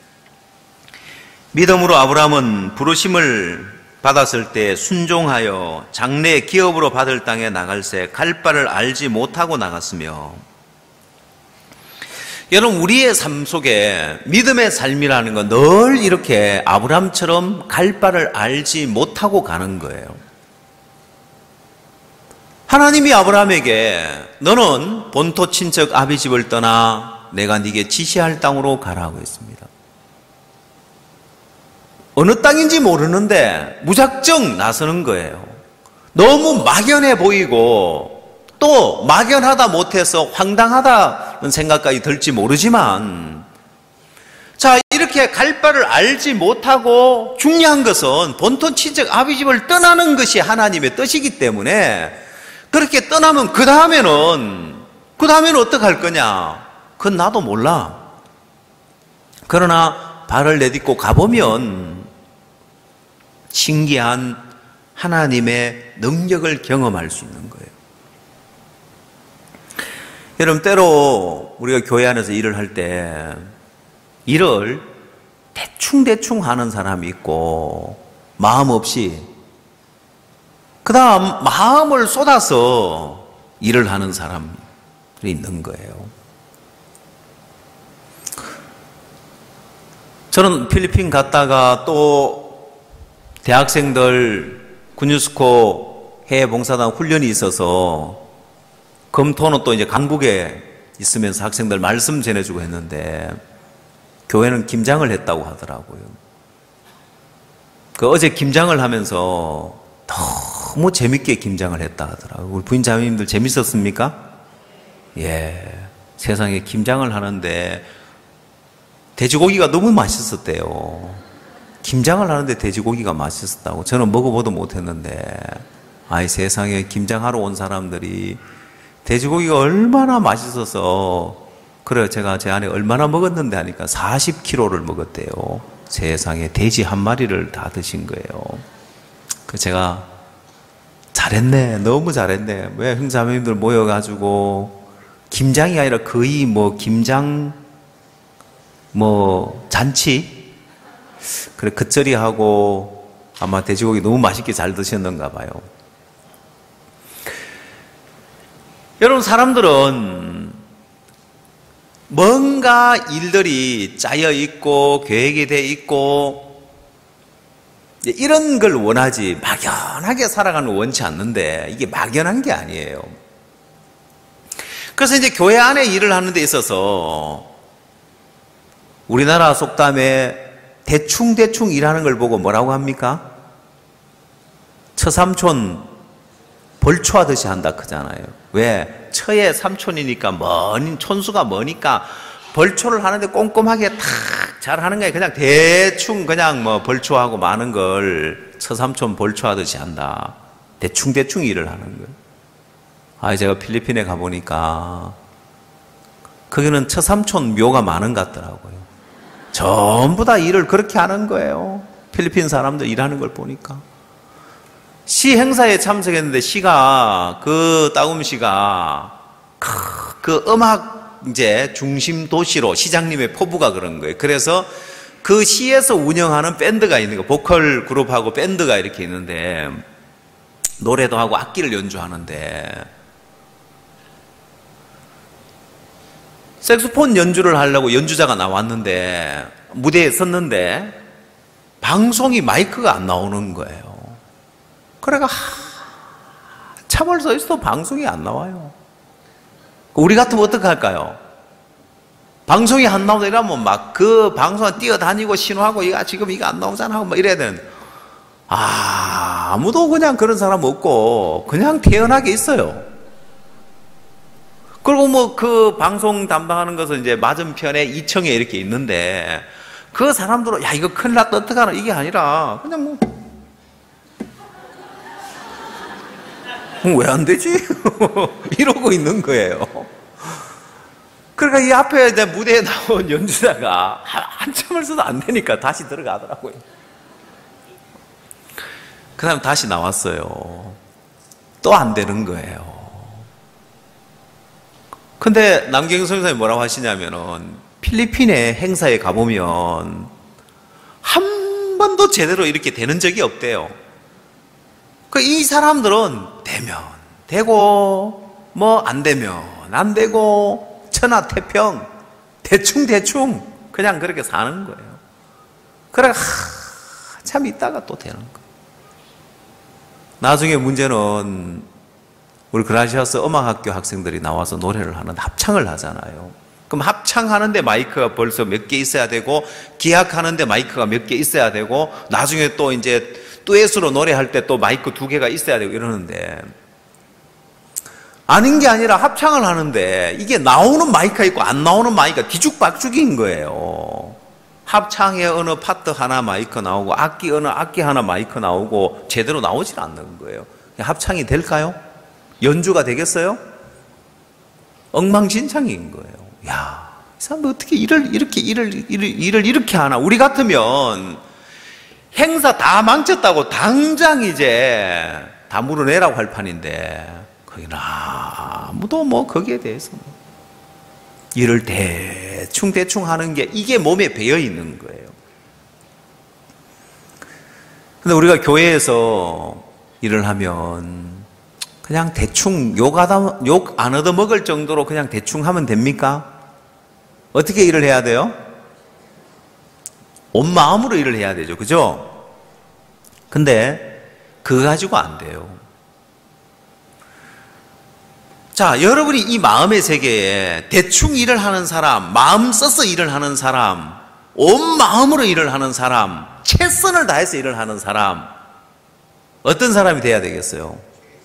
믿음으로 아브라함은 부르심을 받았을 때 순종하여 장래 기업으로 받을 땅에 나갈새 갈 바를 알지 못하고 나갔으며. 여러분, 우리의 삶 속에 믿음의 삶이라는 건 늘 이렇게 아브라함처럼 갈 바를 알지 못하고 가는 거예요. 하나님이 아브라함에게 너는 본토 친척 아비 집을 떠나 내가 네게 지시할 땅으로 가라고 했습니다. 어느 땅인지 모르는데 무작정 나서는 거예요. 너무 막연해 보이고 또 막연하다 못해서 황당하다는 생각까지 들지 모르지만, 자, 이렇게 갈 바를 알지 못하고 중요한 것은 본토 친척 아비 집을 떠나는 것이 하나님의 뜻이기 때문에 그렇게 떠나면 그 다음에는 그 다음에는 어떻게 할 거냐? 그건 나도 몰라. 그러나 발을 내딛고 가보면 신기한 하나님의 능력을 경험할 수 있는 거예요. 여러분, 때로 우리가 교회 안에서 일을 할 때 일을 대충대충 하는 사람이 있고 마음 없이, 그 다음 마음을 쏟아서 일을 하는 사람이 있는 거예요. 저는 필리핀 갔다가 또 대학생들 군유스코 해외봉사단 훈련이 있어서 금토는 또 이제 강북에 있으면서 학생들 말씀 전해주고 했는데 교회는 김장을 했다고 하더라고요. 그 어제 김장을 하면서 너무 재밌게 김장을 했다 하더라고요. 우리 부인 자매님들 재밌었습니까? 예. 세상에 김장을 하는데 돼지고기가 너무 맛있었대요. 김장을 하는데 돼지고기가 맛있었다고. 저는 먹어보도 못했는데, 아이 세상에 김장하러 온 사람들이 돼지고기가 얼마나 맛있어서, 그래요. 제가 제 아내 얼마나 먹었는데 하니까 사십 킬로그램를 먹었대요. 세상에 돼지 한 마리를 다 드신 거예요. 그 제가 잘했네, 너무 잘했네. 왜 형제자매님들 모여가지고 김장이 아니라 거의 뭐 김장 뭐 잔치, 그래 겉절이 하고 아마 돼지고기 너무 맛있게 잘 드셨는가 봐요. 여러분, 사람들은 뭔가 일들이 짜여 있고 계획이 돼 있고 이런 걸 원하지 막연하게 살아가는 걸 원치 않는데 이게 막연한 게 아니에요. 그래서 이제 교회 안에 일을 하는 데 있어서 우리나라 속담에 대충대충 일하는 걸 보고 뭐라고 합니까? 처삼촌 벌초하듯이 한다 그러잖아요. 왜? 처의 삼촌이니까 먼 촌수가 머니까 벌초를 하는데 꼼꼼하게 탁 잘하는 게 그냥 대충 그냥 뭐 벌초하고 많은 걸 처삼촌 벌초하듯이 한다. 대충대충 일을 하는 거예요. 아, 제가 필리핀에 가보니까 거기는 처삼촌 묘가 많은 것 같더라고요. 전부 다 일을 그렇게 하는 거예요. 필리핀 사람들 일하는 걸 보니까. 시 행사에 참석했는데 시가, 그 따움시가 그 음악 이제 중심 도시로 시장님의 포부가 그런 거예요. 그래서 그 시에서 운영하는 밴드가 있는 거예요. 보컬 그룹하고 밴드가 이렇게 있는데 노래도 하고 악기를 연주하는데 색소폰 연주를 하려고 연주자가 나왔는데 무대에 섰는데 방송이 마이크가 안 나오는 거예요. 그래가 참을 서 있어도 방송이 안 나와요. 우리 같으면 어떻게 할까요? 방송이 안 나오다 이러면 막 그 방송 뛰어다니고 신호하고 이거 지금 이거 안 나오잖아 하고 막 이래야 되는데 아, 아무도 그냥 그런 사람 없고 그냥 태연하게 있어요. 그리고 뭐 그 방송 담당하는 것은 이제 맞은편에 이 층에 이렇게 있는데 그 사람들은 야 이거 큰일 났다 어떡하나 이게 아니라 그냥 뭐 왜 안 되지? 이러고 있는 거예요. 그러니까 이 앞에 내 무대에 나온 연주자가 한참을 써도 안 되니까 다시 들어가더라고요. 그 다음 다시 나왔어요. 또 안 되는 거예요. 근데 남경희 선생님이 뭐라고 하시냐면은 필리핀의 행사에 가보면 한 번도 제대로 이렇게 되는 적이 없대요. 그 이 사람들은 되면 되고 뭐 안 되면 안 되고 천하태평 대충 대충 그냥 그렇게 사는 거예요. 그래 참 있다가 또 되는 거예요. 나중에 문제는 우리 그라시아스 음악학교 학생들이 나와서 노래를 하는 합창을 하잖아요. 그럼 합창하는데 마이크가 벌써 몇 개 있어야 되고 기악하는데 마이크가 몇 개 있어야 되고 나중에 또 이제 듀엣으로 노래할 때 또 마이크 두 개가 있어야 되고 이러는데 아닌 게 아니라 합창을 하는데 이게 나오는 마이크가 있고 안 나오는 마이크가 뒤죽박죽인 거예요. 합창에 어느 파트 하나 마이크 나오고 악기 어느 악기 하나 마이크 나오고 제대로 나오질 않는 거예요. 합창이 될까요? 연주가 되겠어요? 엉망진창인 거예요. 야, 이 사람 어떻게 일을 이렇게 일을, 일을 일을 이렇게 하나? 우리 같으면 행사 다 망쳤다고 당장 이제 다 물어내라고 할 판인데 거기는 아무도 뭐 거기에 대해서 뭐 일을 대충 대충 하는 게 이게 몸에 배어 있는 거예요. 근데 우리가 교회에서 일을 하면 그냥 대충 욕 안 얻어먹을 정도로 그냥 대충 하면 됩니까? 어떻게 일을 해야 돼요? 온 마음으로 일을 해야 되죠. 그죠? 근데 그거 가지고 안 돼요. 자, 여러분이 이 마음의 세계에 대충 일을 하는 사람, 마음 써서 일을 하는 사람, 온 마음으로 일을 하는 사람, 최선을 다해서 일을 하는 사람, 어떤 사람이 돼야 되겠어요?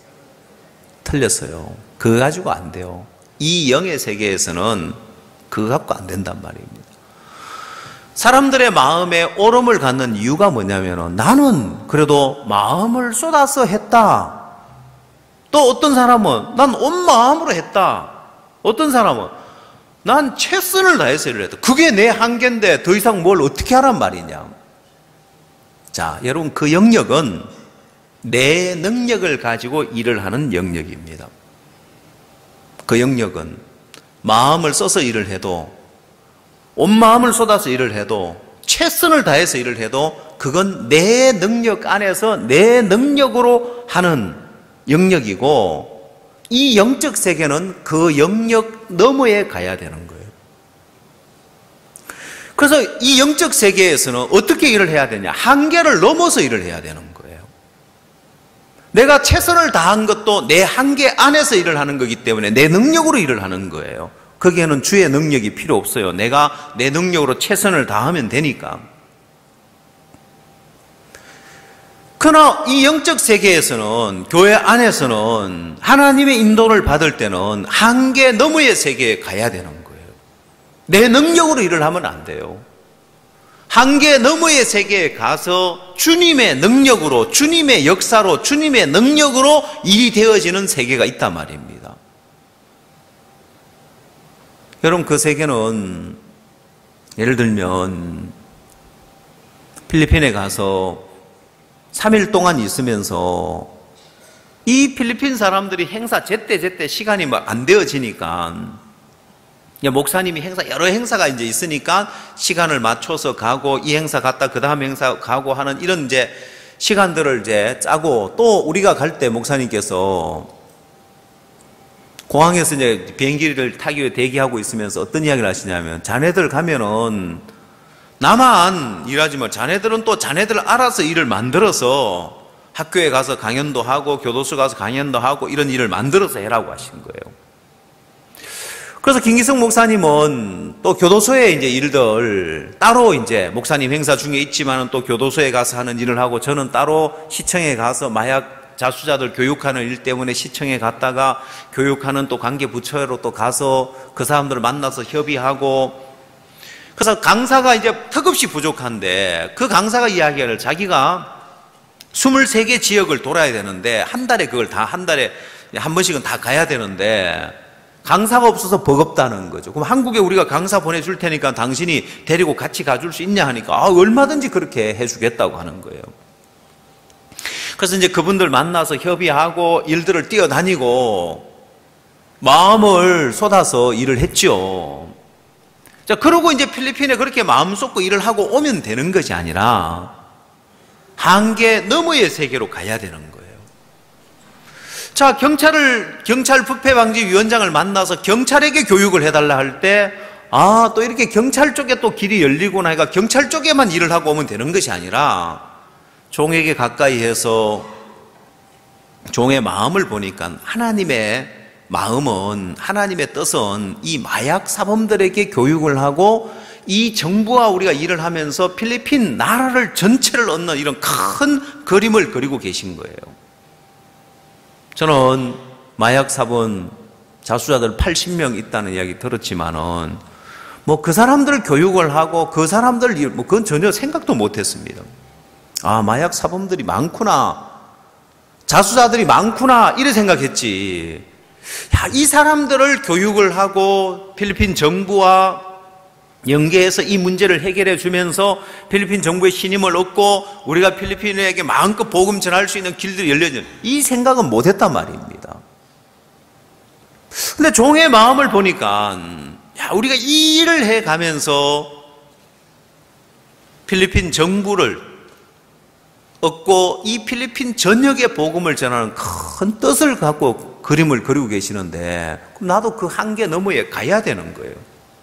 틀렸어요. 그거 가지고 안 돼요. 이 영의 세계에서는 그거 갖고 안 된단 말입니다. 사람들의 마음에 오름을 갖는 이유가 뭐냐면은 나는 그래도 마음을 쏟아서 했다. 또 어떤 사람은 난 온 마음으로 했다. 어떤 사람은 난 최선을 다해서 일을 했다. 그게 내 한계인데 더 이상 뭘 어떻게 하란 말이냐. 자, 여러분 그 영역은 내 능력을 가지고 일을 하는 영역입니다. 그 영역은 마음을 써서 일을 해도 온 마음을 쏟아서 일을 해도 최선을 다해서 일을 해도 그건 내 능력 안에서 내 능력으로 하는 영역이고 이 영적 세계는 그 영역 너머에 가야 되는 거예요. 그래서 이 영적 세계에서는 어떻게 일을 해야 되냐? 한계를 넘어서 일을 해야 되는 거예요. 내가 최선을 다한 것도 내 한계 안에서 일을 하는 거기 때문에 내 능력으로 일을 하는 거예요. 거기에는 주의 능력이 필요 없어요. 내가 내 능력으로 최선을 다하면 되니까. 그러나 이 영적 세계에서는, 교회 안에서는 하나님의 인도를 받을 때는 한계 너머의 세계에 가야 되는 거예요. 내 능력으로 일을 하면 안 돼요. 한계 너머의 세계에 가서 주님의 능력으로, 주님의 역사로, 주님의 능력으로 일이 되어지는 세계가 있단 말입니다. 여러분, 그 세계는 예를 들면 필리핀에 가서 삼 일 동안 있으면서 이 필리핀 사람들이 행사 제때 제때 시간이 뭐 안 되어지니까 목사님이 행사 여러 행사가 이제 있으니까 시간을 맞춰서 가고 이 행사 갔다 그 다음 행사 가고 하는 이런 이제 시간들을 이제 짜고 또 우리가 갈 때 목사님께서 공항에서 이제 비행기를 타기 위해 대기하고 있으면서 어떤 이야기를 하시냐면 자네들 가면은 나만 일하지 마. 자네들은 또 자네들 알아서 일을 만들어서 학교에 가서 강연도 하고 교도소 가서 강연도 하고 이런 일을 만들어서 해라고 하신 거예요. 그래서 김기성 목사님은 또 교도소에 이제 일들 따로 이제 목사님 행사 중에 있지만은 또 교도소에 가서 하는 일을 하고, 저는 따로 시청에 가서 마약 자수자들 교육하는 일 때문에 시청에 갔다가 교육하는 또 관계 부처로 또 가서 그 사람들을 만나서 협의하고, 그래서 강사가 이제 턱없이 부족한데 그 강사가 이야기를 자기가 스물세 개 지역을 돌아야 되는데 한 달에 그걸 다 한 달에 한 번씩은 다 가야 되는데 강사가 없어서 버겁다는 거죠. 그럼 한국에 우리가 강사 보내줄 테니까 당신이 데리고 같이 가줄 수 있냐 하니까 아, 얼마든지 그렇게 해주겠다고 하는 거예요. 그래서 이제 그분들 만나서 협의하고 일들을 뛰어다니고 마음을 쏟아서 일을 했죠. 자, 그러고 이제 필리핀에 그렇게 마음 쏟고 일을 하고 오면 되는 것이 아니라 한계 너머의 세계로 가야 되는 거예요. 자, 경찰을, 경찰 부패방지위원장을 만나서 경찰에게 교육을 해달라 할 때, 아, 또 이렇게 경찰 쪽에 또 길이 열리구나 하니까 경찰 쪽에만 일을 하고 오면 되는 것이 아니라 종에게 가까이 해서 종의 마음을 보니까 하나님의 마음은, 하나님의 뜻은 이 마약 사범들에게 교육을 하고 이 정부와 우리가 일을 하면서 필리핀 나라를 전체를 얻는 이런 큰 그림을 그리고 계신 거예요. 저는 마약 사범 자수자들 팔십 명 있다는 이야기 들었지만은 뭐 그 사람들 교육을 하고 그 사람들 일, 뭐 그건 전혀 생각도 못 했습니다. 아, 마약 사범들이 많구나, 자수자들이 많구나 이래 생각했지. 야, 이 사람들을 교육을 하고 필리핀 정부와 연계해서 이 문제를 해결해 주면서 필리핀 정부의 신임을 얻고 우리가 필리핀에게 마음껏 복음 전할 수 있는 길들이 열려지는 이 생각은 못했단 말입니다. 근데 종의 마음을 보니까 야, 우리가 이 일을 해가면서 필리핀 정부를 얻고 이 필리핀 전역의 복음을 전하는 큰 뜻을 갖고 그림을 그리고 계시는데 그럼 나도 그 한계 너머에 가야 되는 거예요.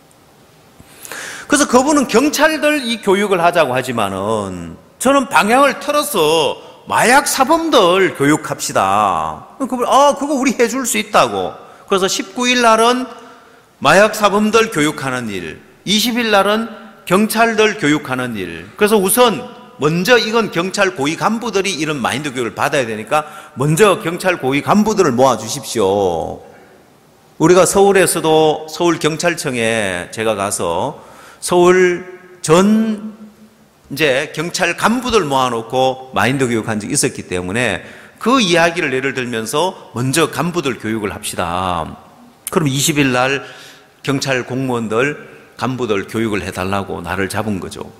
그래서 그분은 경찰들 이 교육을 하자고 하지만은 저는 방향을 틀어서 마약 사범들 교육합시다. 그분, 아, 그거 우리 해줄 수 있다고. 그래서 십구 일 날은 마약 사범들 교육하는 일, 이십 일 날은 경찰들 교육하는 일. 그래서 우선 먼저 이건 경찰 고위 간부들이 이런 마인드 교육을 받아야 되니까 먼저 경찰 고위 간부들을 모아 주십시오. 우리가 서울에서도 서울경찰청에 제가 가서 서울 전 이제 경찰 간부들 모아놓고 마인드 교육한 적이 있었기 때문에 그 이야기를 예를 들면서 먼저 간부들 교육을 합시다. 그럼 이십 일 날 경찰 공무원들 간부들 교육을 해달라고 날을 잡은 거죠.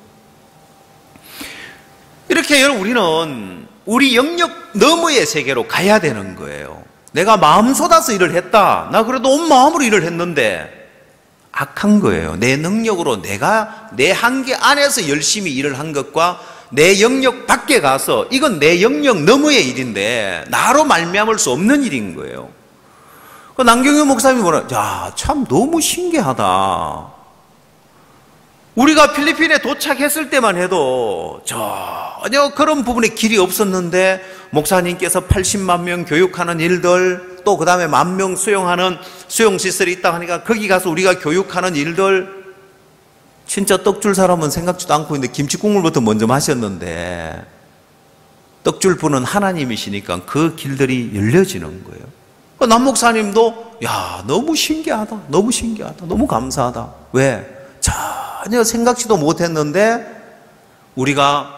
이렇게 여러분 우리는 우리 영역 너머의 세계로 가야 되는 거예요. 내가 마음 쏟아서 일을 했다. 나 그래도 온 마음으로 일을 했는데 악한 거예요. 내 능력으로 내가 내 한계 안에서 열심히 일을 한 것과 내 영역 밖에 가서 이건 내 영역 너머의 일인데 나로 말미암을 수 없는 일인 거예요. 남경윤 목사님이 뭐라, 야, 참 너무 신기하다. 우리가 필리핀에 도착했을 때만 해도 전혀 그런 부분에 길이 없었는데 목사님께서 팔십만 명 교육하는 일들, 또 그 다음에 만 명 수용하는 수용시설이 있다고 하니까 거기 가서 우리가 교육하는 일들, 진짜 떡 줄 사람은 생각지도 않고 있는데 김치국물부터 먼저 마셨는데 떡 줄 분은 하나님이시니까 그 길들이 열려지는 거예요. 남 목사님도 야, 너무 신기하다, 너무 신기하다, 너무 감사하다. 왜? 전혀 생각지도 못했는데 우리가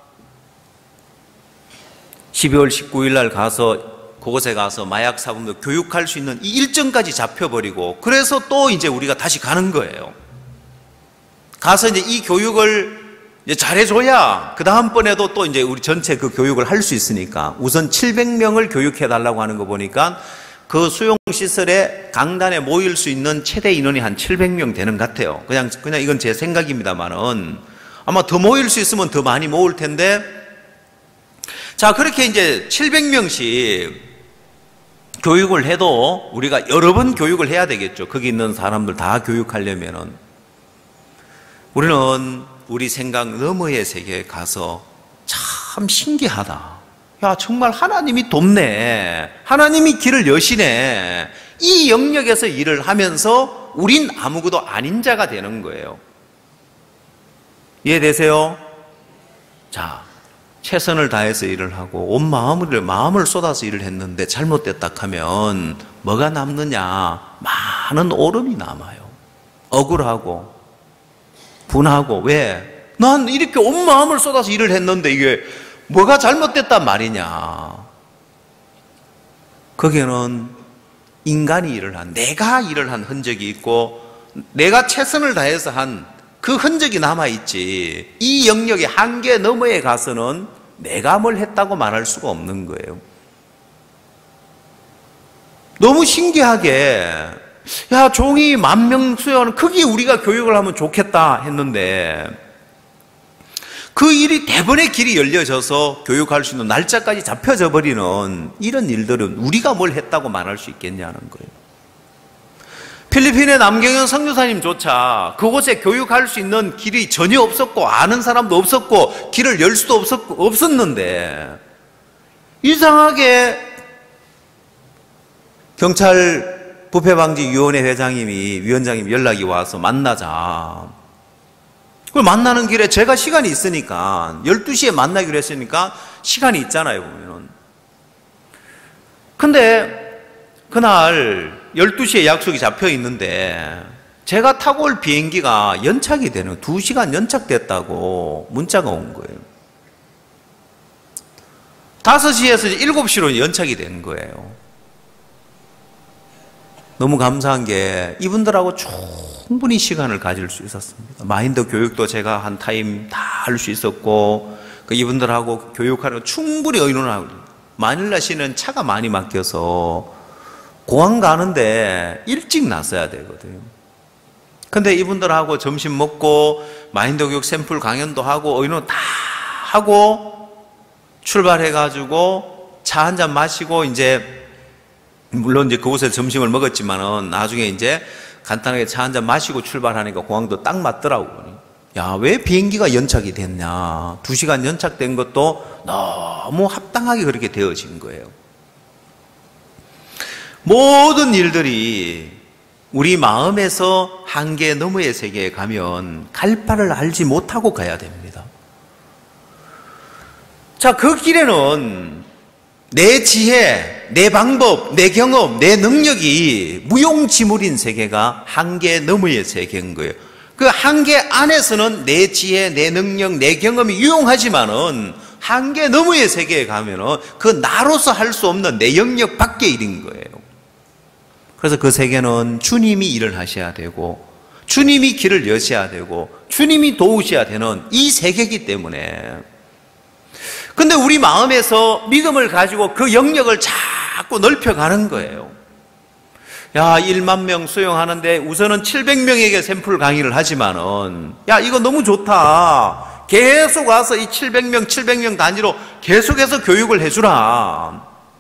십이월 십구일 날 가서 그곳에 가서 마약 사범들 교육할 수 있는 이 일정까지 잡혀버리고 그래서 또 이제 우리가 다시 가는 거예요. 가서 이제 이 교육을 이제 잘해줘야 그 다음번에도 또 이제 우리 전체 그 교육을 할 수 있으니까 우선 칠백 명을 교육해달라고 하는 거 보니까 그 수용시설에 강단에 모일 수 있는 최대 인원이 한 칠백 명 되는 것 같아요. 그냥, 그냥 이건 제 생각입니다만은 아마 더 모일 수 있으면 더 많이 모을 텐데 자, 그렇게 이제 칠백 명씩 교육을 해도 우리가 여러 번 교육을 해야 되겠죠. 거기 있는 사람들 다 교육하려면은. 우리는 우리 생각 너머의 세계에 가서 참 신기하다. 야, 정말 하나님이 돕네. 하나님이 길을 여시네. 이 영역에서 일을 하면서 우린 아무것도 아닌 자가 되는 거예요. 이해되세요? 자, 최선을 다해서 일을 하고 온 마음을, 마음을 쏟아서 일을 했는데 잘못됐다 하면 뭐가 남느냐? 많은 오름이 남아요. 억울하고 분하고. 왜? 난 이렇게 온 마음을 쏟아서 일을 했는데 이게 뭐가 잘못됐단 말이냐? 거기에는 인간이 일을 한, 내가 일을 한 흔적이 있고 내가 최선을 다해서 한 그 흔적이 남아있지, 이 영역의 한계 너머에 가서는 내가 뭘 했다고 말할 수가 없는 거예요. 너무 신기하게, 야, 종이 만 명 수요하는 크게 우리가 교육을 하면 좋겠다 했는데 그 일이 대번의 길이 열려져서 교육할 수 있는 날짜까지 잡혀져 버리는 이런 일들은 우리가 뭘 했다고 말할 수 있겠냐는 거예요. 필리핀의 남경현 선교사님조차 그곳에 교육할 수 있는 길이 전혀 없었고 아는 사람도 없었고 길을 열 수도 없었고, 없었는데 이상하게 경찰 부패방지위원회 회장님이 위원장님이 연락이 와서 만나자. 그걸 만나는 길에 제가 시간이 있으니까 열두 시에 만나기로 했으니까 시간이 있잖아요, 보면은. 근데 그날 열두 시에 약속이 잡혀 있는데 제가 타고 올 비행기가 연착이 되는, 두 시간 연착됐다고 문자가 온 거예요. 다섯 시에서 일곱 시로 연착이 된 거예요. 너무 감사한 게 이분들하고 충분히 시간을 가질 수 있었습니다. 마인드 교육도 제가 한 타임 다 할 수 있었고, 그 이분들하고 교육하는 거 충분히 의논하고, 마닐라 시는 차가 많이 막혀서 공항 가는데 일찍 나서야 되거든요. 근데 이분들하고 점심 먹고 마인드 교육 샘플 강연도 하고 의논 다 하고 출발해가지고 차 한 잔 마시고, 이제 물론 이제 그곳에서 점심을 먹었지만은 나중에 이제 간단하게 차 한 잔 마시고 출발하니까 공항도 딱 맞더라고요. 야, 왜 비행기가 연착이 됐냐? 두 시간 연착된 것도 너무 합당하게 그렇게 되어진 거예요. 모든 일들이 우리 마음에서 한계 너머의 세계에 가면 갈 바를 알지 못하고 가야 됩니다. 자, 그 길에는 내 지혜, 내 방법, 내 경험, 내 능력이 무용지물인 세계가 한계 너머의 세계인 거예요. 그 한계 안에서는 내 지혜, 내 능력, 내 경험이 유용하지만은 한계 너머의 세계에 가면은 그 나로서 할 수 없는 내 영역 밖의 일인 거예요. 그래서 그 세계는 주님이 일을 하셔야 되고 주님이 길을 여셔야 되고 주님이 도우셔야 되는 이 세계이기 때문에, 근데 우리 마음에서 믿음을 가지고 그 영역을 자꾸 넓혀가는 거예요. 야, 일만 명 수용하는데 우선은 칠백 명에게 샘플 강의를 하지만은, 야, 이거 너무 좋다. 계속 와서 이 칠백 명, 칠백 명 단위로 계속해서 교육을 해주라.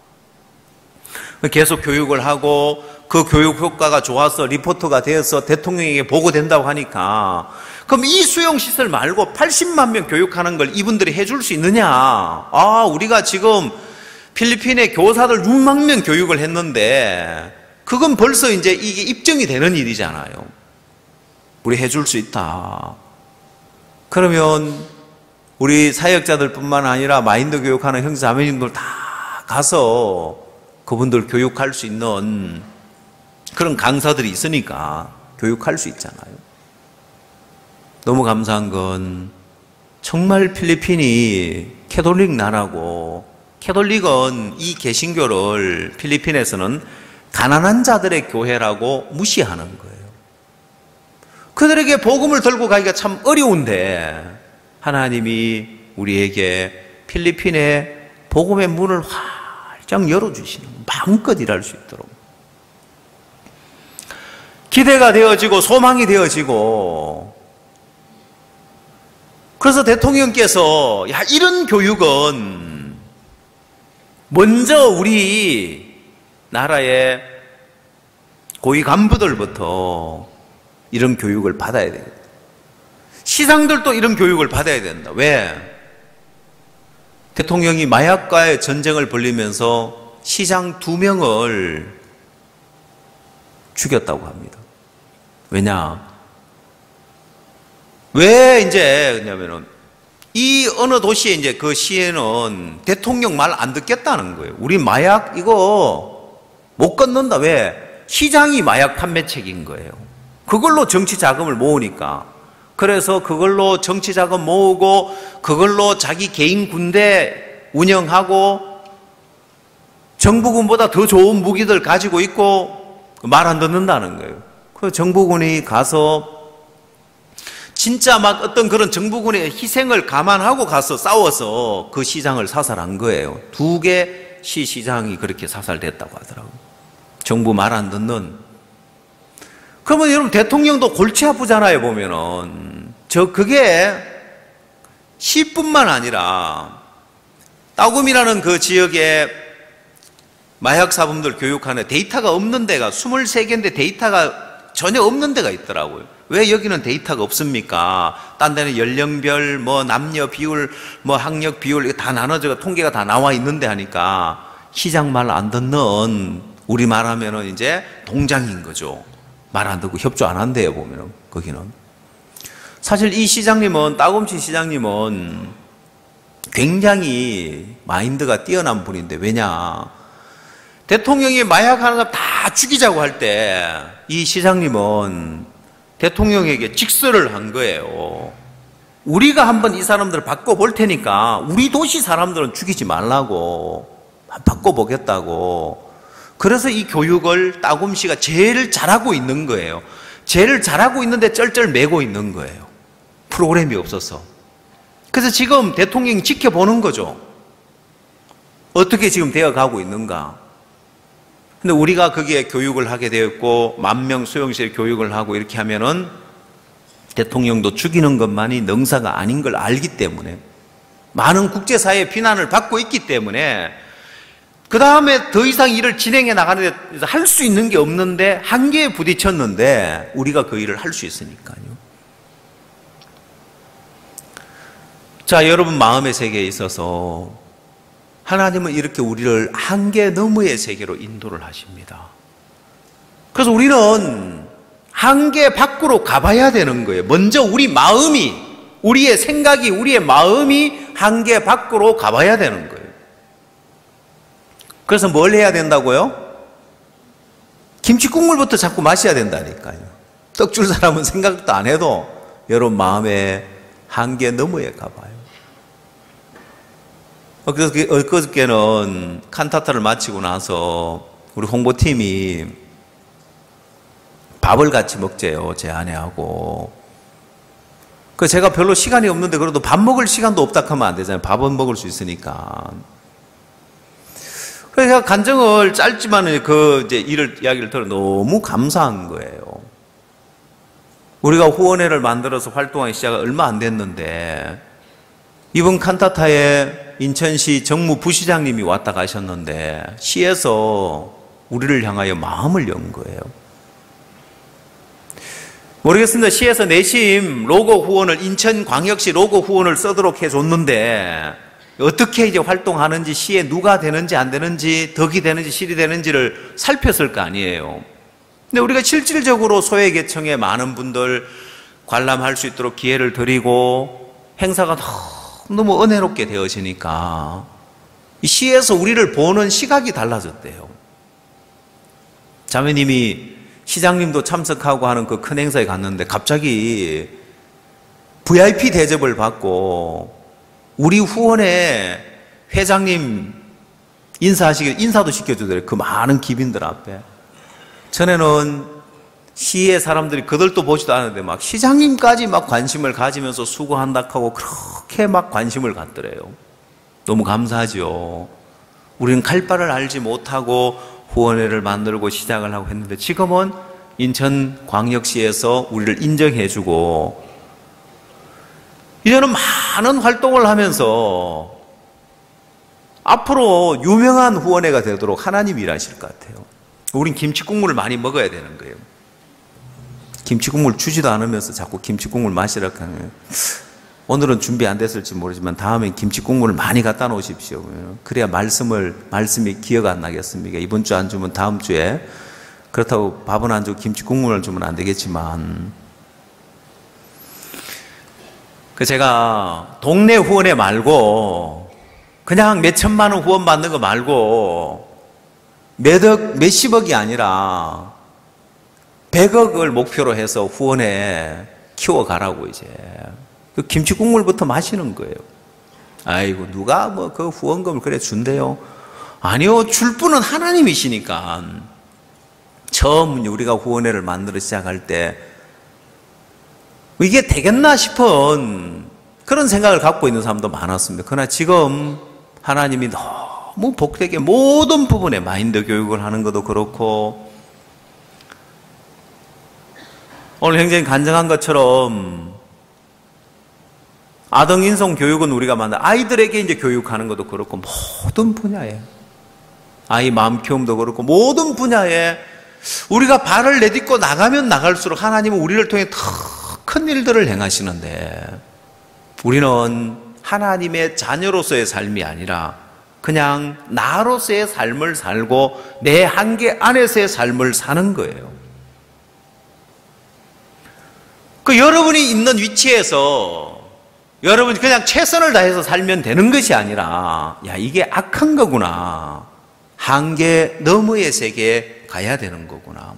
계속 교육을 하고 그 교육 효과가 좋아서 리포트가 되어서 대통령에게 보고된다고 하니까, 그럼 이 수용시설 말고 팔십만 명 교육하는 걸 이분들이 해줄 수 있느냐? 아, 우리가 지금 필리핀의 교사들 육만 명 교육을 했는데 그건 벌써 이제 이게 입증이 되는 일이잖아요. 우리 해줄 수 있다. 그러면 우리 사역자들뿐만 아니라 마인드 교육하는 형제자매님들 다 가서 그분들 교육할 수 있는 그런 강사들이 있으니까 교육할 수 있잖아요. 너무 감사한 건 정말 필리핀이 캐톨릭 나라고, 캐톨릭은 이 개신교를 필리핀에서는 가난한 자들의 교회라고 무시하는 거예요. 그들에게 복음을 들고 가기가 참 어려운데 하나님이 우리에게 필리핀의 복음의 문을 활짝 열어주시는, 마음껏 일할 수 있도록 기대가 되어지고 소망이 되어지고, 그래서 대통령께서 야, 이런 교육은 먼저 우리 나라의 고위 간부들부터 이런 교육을 받아야 돼요. 시장들도 이런 교육을 받아야 된다. 왜? 대통령이 마약과의 전쟁을 벌리면서 시장 두 명을 죽였다고 합니다. 왜냐? 왜 이제 그냐면은 이 어느 도시에 이제 그 시에는 대통령 말 안 듣겠다는 거예요. 우리 마약 이거 못 끊는다. 왜? 시장이 마약 판매책인 거예요. 그걸로 정치 자금을 모으니까. 그래서 그걸로 정치 자금 모으고 그걸로 자기 개인 군대 운영하고 정부군보다 더 좋은 무기들 가지고 있고 말 안 듣는다는 거예요. 그 정부군이 가서 진짜 막 어떤 그런 정부군의 희생을 감안하고 가서 싸워서 그 시장을 사살한 거예요. 두 개 시 시장이 그렇게 사살됐다고 하더라고요. 정부 말 안 듣는. 그러면 여러분 대통령도 골치 아프잖아요, 보면은. 저 그게 시뿐만 아니라 따굼이라는 그 지역에 마약 사범들 교육하는 데이터가 없는 데가 스물세 개인데 데이터가 전혀 없는 데가 있더라고요. 왜 여기는 데이터가 없습니까? 딴 데는 연령별, 뭐 남녀 비율, 뭐 학력 비율 다 나눠져 통계가 다 나와 있는데 하니까 시장 말 안 듣는 우리 말하면은 이제 동장인 거죠. 말 안 듣고 협조 안 한대요, 보면은 거기는. 사실 이 시장님은 따굼시 시장님은 굉장히 마인드가 뛰어난 분인데 왜냐? 대통령이 마약하는 사람 다 죽이자고 할 때 이 시장님은 대통령에게 직설을 한 거예요. 우리가 한번 이 사람들을 바꿔볼 테니까 우리 도시 사람들은 죽이지 말라고 바꿔보겠다고. 그래서 이 교육을 따굼시가 제일 잘하고 있는 거예요. 제일 잘하고 있는데 쩔쩔 매고 있는 거예요. 프로그램이 없어서. 그래서 지금 대통령이 지켜보는 거죠. 어떻게 지금 되어가고 있는가. 근데 우리가 거기에 교육을 하게 되었고 만 명 수용실 교육을 하고 이렇게 하면은 대통령도 죽이는 것만이 능사가 아닌 걸 알기 때문에 많은 국제사회의 비난을 받고 있기 때문에 그 다음에 더 이상 일을 진행해 나가는데 할 수 있는 게 없는데 한계에 부딪혔는데 우리가 그 일을 할 수 있으니까요. 자, 여러분 마음의 세계에 있어서 하나님은 이렇게 우리를 한계 너머의 세계로 인도를 하십니다. 그래서 우리는 한계 밖으로 가봐야 되는 거예요. 먼저 우리 마음이, 우리의 생각이, 우리의 마음이 한계 밖으로 가봐야 되는 거예요. 그래서 뭘 해야 된다고요? 김치국물부터 자꾸 마셔야 된다니까요. 떡 줄 사람은 생각도 안 해도 여러분 마음의 한계 너머에 가봐요. 엊그저께는 칸타타를 마치고 나서 우리 홍보팀이 밥을 같이 먹재요, 제 아내하고. 그 제가 별로 시간이 없는데 그래도 밥 먹을 시간도 없다 하면 안 되잖아요. 밥은 먹을 수 있으니까. 그래서 제가 간증을 짧지만 그 이제 일을 이야기를 들어 너무 감사한 거예요. 우리가 후원회를 만들어서 활동하기 시작한 얼마 안 됐는데 이번 칸타타에 인천시 정무 부시장님이 왔다 가셨는데 시에서 우리를 향하여 마음을 연 거예요. 모르겠습니다. 시에서 내심 로고 후원을 인천광역시 로고 후원을 쓰도록 해줬는데 어떻게 이제 활동하는지 시에 누가 되는지 안 되는지 덕이 되는지 실이 되는지를 살폈을 거 아니에요. 근데 우리가 실질적으로 소외계층의 많은 분들 관람할 수 있도록 기회를 드리고 행사가 너무 은혜롭게 되어지니까 이 시에서 우리를 보는 시각이 달라졌대요. 자매님이 시장님도 참석하고 하는 그 큰 행사에 갔는데 갑자기 브이아이피 대접을 받고 우리 후원회 회장님 인사하시길 인사도 시켜주더래요. 그 많은 기빈들 앞에. 전에는 시의 사람들이 그들도 보지도 않았는데 막 시장님까지 막 관심을 가지면서 수고한다 하고 그렇게 막 관심을 갖더래요. 너무 감사하죠. 우리는 갈 바를 알지 못하고 후원회를 만들고 시작을 하고 했는데 지금은 인천광역시에서 우리를 인정해주고 이제는 많은 활동을 하면서 앞으로 유명한 후원회가 되도록 하나님이 일하실 것 같아요. 우린 김치국물을 많이 먹어야 되는 거예요. 김치 국물 주지도 않으면서 자꾸 김치 국물 마시라 하는. 오늘은 준비 안 됐을지 모르지만 다음엔 김치 국물을 많이 갖다 놓으십시오. 그래야 말씀을 말씀이 기억 안 나겠습니까? 이번 주 안 주면 다음 주에. 그렇다고 밥은 안 주고 김치 국물을 주면 안 되겠지만. 그 제가 동네 후원회 말고 그냥 몇 천만 원 후원 받는 거 말고 몇억, 몇십억이 아니라 백억을 목표로 해서 후원회 키워가라고 이제. 그 김치 국물부터 마시는 거예요. 아이고, 누가 뭐 그 후원금을 그래 준대요? 아니요, 줄 분은 하나님이시니까. 처음 우리가 후원회를 만들어 시작할 때 이게 되겠나 싶은 그런 생각을 갖고 있는 사람도 많았습니다. 그러나 지금 하나님이 너무 복되게 모든 부분에 마인드 교육을 하는 것도 그렇고, 오늘 굉장히 간증한 것처럼 아동인성 교육은 우리가 만든 아이들에게 이제 교육하는 것도 그렇고, 모든 분야에, 아이 마음 키움도 그렇고, 모든 분야에 우리가 발을 내딛고 나가면 나갈수록 하나님은 우리를 통해 더 큰 일들을 행하시는데, 우리는 하나님의 자녀로서의 삶이 아니라 그냥 나로서의 삶을 살고 내 한계 안에서의 삶을 사는 거예요. 그 여러분이 있는 위치에서 여러분이 그냥 최선을 다해서 살면 되는 것이 아니라, 야, 이게 악한 거구나, 한계 너머의 세계에 가야 되는 거구나.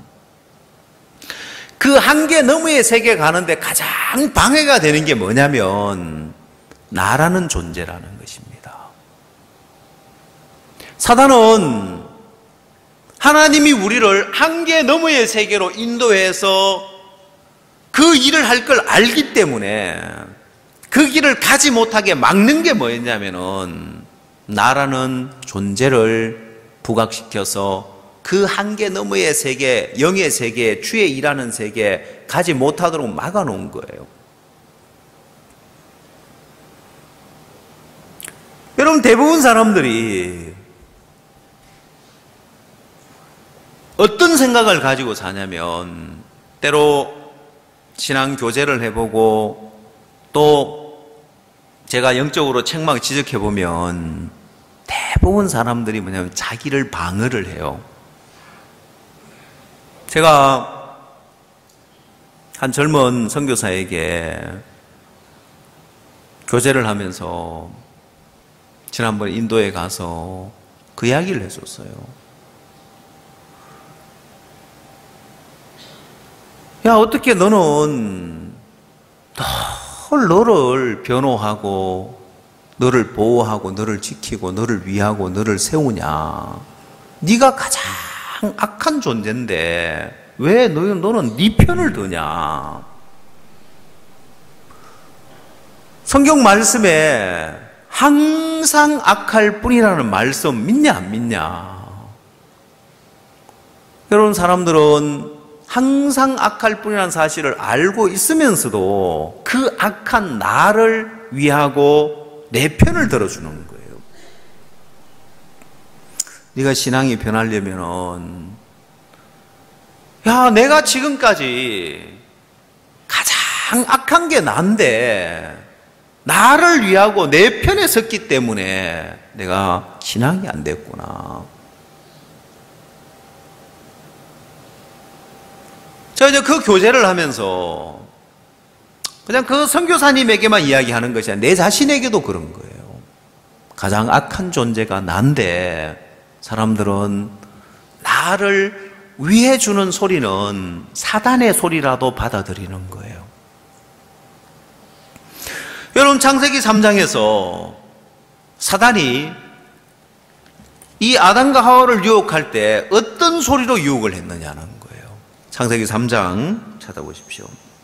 그 한계 너머의 세계에 가는데 가장 방해가 되는 게 뭐냐면 나라는 존재라는 것입니다. 사단은 하나님이 우리를 한계 너머의 세계로 인도해서 그 일을 할 걸 알기 때문에 그 길을 가지 못하게 막는 게 뭐였냐면은 나라는 존재를 부각시켜서 그 한계 너머의 세계, 영의 세계, 주의 일하는 세계 가지 못하도록 막아놓은 거예요. 여러분, 대부분 사람들이 어떤 생각을 가지고 사냐면, 때로 신앙 교제를 해보고 또 제가 영적으로 책망 지적해보면 대부분 사람들이 뭐냐면 자기를 방어를 해요. 제가 한 젊은 선교사에게 교제를 하면서 지난번 인도에 가서 그 이야기를 해줬어요. 야, 어떻게 너는 늘 너를 변호하고 너를 보호하고 너를 지키고 너를 위하고 너를 세우냐? 네가 가장 악한 존재인데 왜 너는, 너는 네 편을 드냐? 성경 말씀에 항상 악할 뿐이라는 말씀 믿냐 안 믿냐? 여러분, 사람들은 항상 악할 뿐이라는 사실을 알고 있으면서도 그 악한 나를 위하고 내 편을 들어주는 거예요. 네가 신앙이 변하려면은, 야, 내가 지금까지 가장 악한 게 난데 나를 위하고 내 편에 섰기 때문에 내가 신앙이 안 됐구나. 제가 이제 그 교제를 하면서 그냥 그 선교사님에게만 이야기하는 것이 아니라 내 자신에게도 그런 거예요. 가장 악한 존재가 난데 사람들은 나를 위해주는 소리는 사단의 소리라도 받아들이는 거예요. 여러분, 창세기 삼 장에서 사단이 이 아담과 하와를 유혹할 때 어떤 소리로 유혹을 했느냐는 거예요. 창세기 삼 장 찾아보십시오.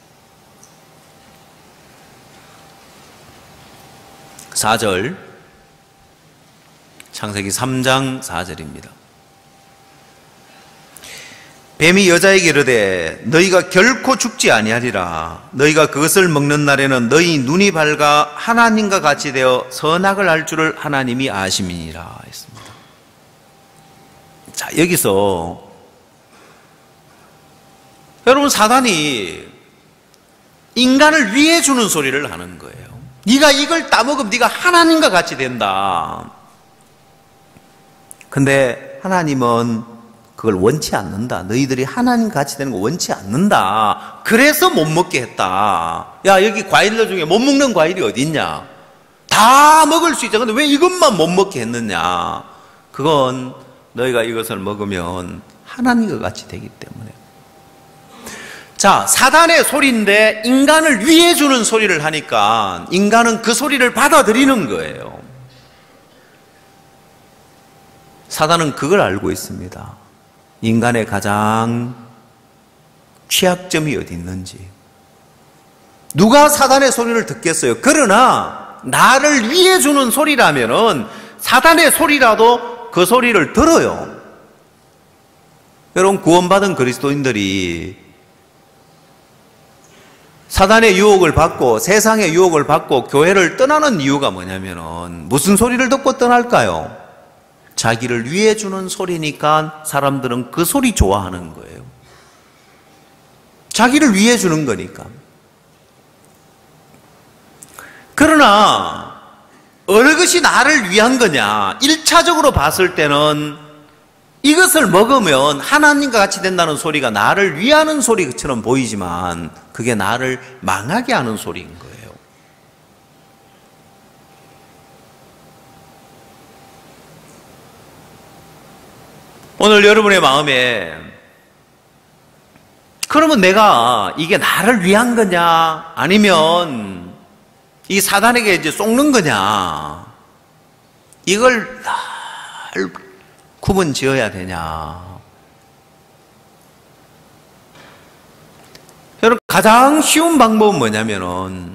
사 절, 창세기 삼 장 사 절입니다. 뱀이 여자에게 이르되 너희가 결코 죽지 아니하리라. 너희가 그것을 먹는 날에는 너희 눈이 밝아 하나님과 같이 되어 선악을 알 줄을 하나님이 아심이니라 했습니다. 자, 여기서 여러분, 사단이 인간을 위해 주는 소리를 하는 거예요. 네가 이걸 따먹으면 네가 하나님과 같이 된다. 근데 하나님은 그걸 원치 않는다. 너희들이 하나님 같이 되는 거 원치 않는다. 그래서 못 먹게 했다. 야, 여기 과일 중에 못 먹는 과일이 어디 있냐? 다 먹을 수 있잖아. 근데 왜 이것만 못 먹게 했느냐? 그건 너희가 이것을 먹으면 하나님과 같이 되기 때문에. 자, 사단의 소리인데 인간을 위해 주는 소리를 하니까 인간은 그 소리를 받아들이는 거예요. 사단은 그걸 알고 있습니다. 인간의 가장 취약점이 어디 있는지. 누가 사단의 소리를 듣겠어요? 그러나 나를 위해 주는 소리라면은 사단의 소리라도 그 소리를 들어요. 여러분, 구원받은 그리스도인들이 사단의 유혹을 받고 세상의 유혹을 받고 교회를 떠나는 이유가 뭐냐면은 무슨 소리를 듣고 떠날까요? 자기를 위해 주는 소리니까 사람들은 그 소리 좋아하는 거예요. 자기를 위해 주는 거니까. 그러나 어느 것이 나를 위한 거냐? 일차적으로 봤을 때는 이것을 먹으면 하나님과 같이 된다는 소리가 나를 위하는 소리처럼 보이지만 그게 나를 망하게 하는 소리인 거예요. 오늘 여러분의 마음에 그러면 내가 이게 나를 위한 거냐 아니면 이 사단에게 이제 속는 거냐, 이걸 잘 구분 지어야 되냐. 여러분, 가장 쉬운 방법은 뭐냐면은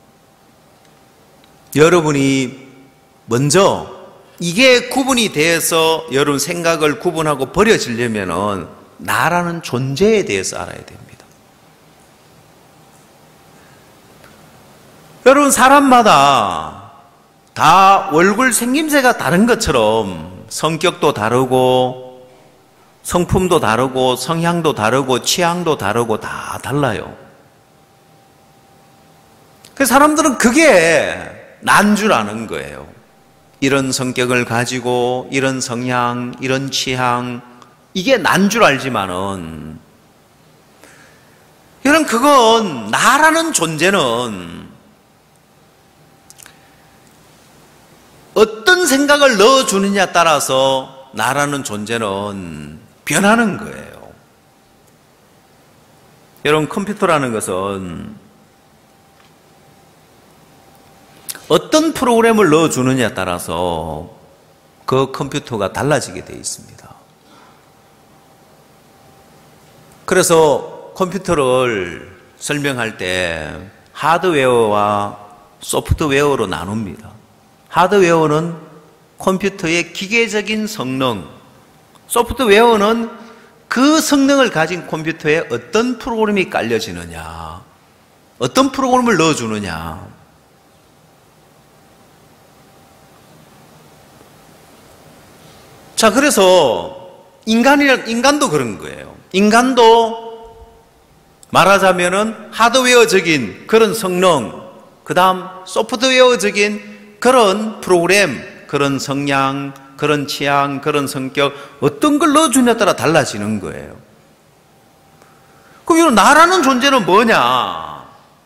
여러분이 먼저 이게 구분이 돼서 여러분 생각을 구분하고 버려지려면은 나라는 존재에 대해서 알아야 됩니다. 여러분, 사람마다 다 얼굴 생김새가 다른 것처럼 성격도 다르고 성품도 다르고 성향도 다르고 취향도 다르고 다 달라요. 그래서 사람들은 그게 난 줄 아는 거예요. 이런 성격을 가지고 이런 성향, 이런 취향, 이게 난 줄 알지만은 여러분, 그건 나라는 존재는 어떤 생각을 넣어주느냐에 따라서 나라는 존재는 변하는 거예요. 여러분, 컴퓨터라는 것은 어떤 프로그램을 넣어주느냐에 따라서 그 컴퓨터가 달라지게 되어 있습니다. 그래서 컴퓨터를 설명할 때 하드웨어와 소프트웨어로 나눕니다. 하드웨어는 컴퓨터의 기계적인 성능, 소프트웨어는 그 성능을 가진 컴퓨터에 어떤 프로그램이 깔려지느냐, 어떤 프로그램을 넣어주느냐. 자, 그래서 인간이란, 인간도 그런 거예요. 인간도 말하자면은 하드웨어적인 그런 성능, 그 다음 소프트웨어적인 그런 프로그램, 그런 성향, 그런 취향, 그런 성격, 어떤 걸 넣어주냐에 따라 달라지는 거예요. 그럼 나라는 존재는 뭐냐?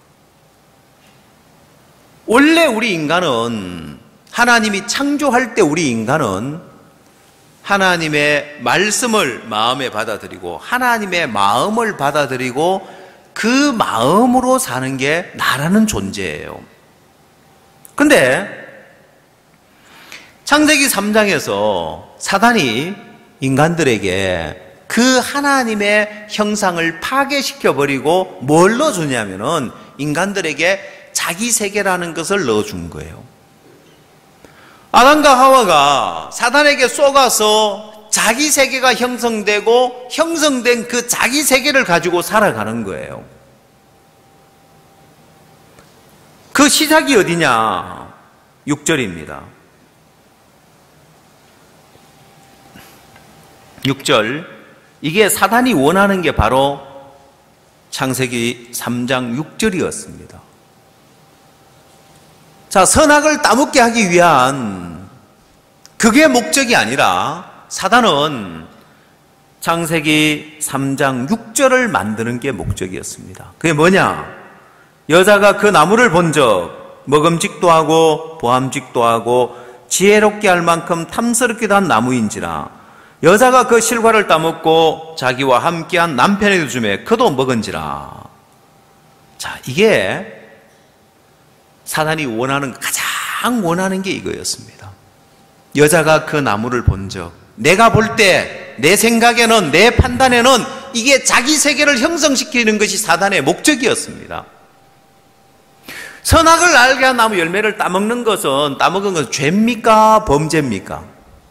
원래 우리 인간은, 하나님이 창조할 때 우리 인간은 하나님의 말씀을 마음에 받아들이고 하나님의 마음을 받아들이고 그 마음으로 사는 게 나라는 존재예요. 근데 창세기 삼 장에서 사단이 인간들에게 그 하나님의 형상을 파괴시켜버리고 뭘 넣어주냐면은 인간들에게 자기 세계라는 것을 넣어준 거예요. 아담과 하와가 사단에게 쏘가서 자기 세계가 형성되고 형성된 그 자기 세계를 가지고 살아가는 거예요. 그 시작이 어디냐? 육 절입니다. 육 절. 이게 사단이 원하는 게 바로 창세기 삼 장 육 절이었습니다. 자, 선악을 따먹게 하기 위한 그게 목적이 아니라 사단은 창세기 삼 장 육 절을 만드는 게 목적이었습니다. 그게 뭐냐? 여자가 그 나무를 본적 먹음직도 하고 보암직도 하고 지혜롭게 할 만큼 탐스럽기도 한 나무인지라 여자가 그 실과를 따먹고 자기와 함께한 남편에게 주매 그도 먹은지라. 자, 이게 사단이 원하는, 가장 원하는 게 이거였습니다. 여자가 그 나무를 본 적, 내가 볼 때 내 생각에는, 내 판단에는 이게 자기 세계를 형성시키는 것이 사단의 목적이었습니다. 선악을 알게 한 나무 열매를 따먹는 것은, 따먹은 것은 죄입니까? 범죄입니까?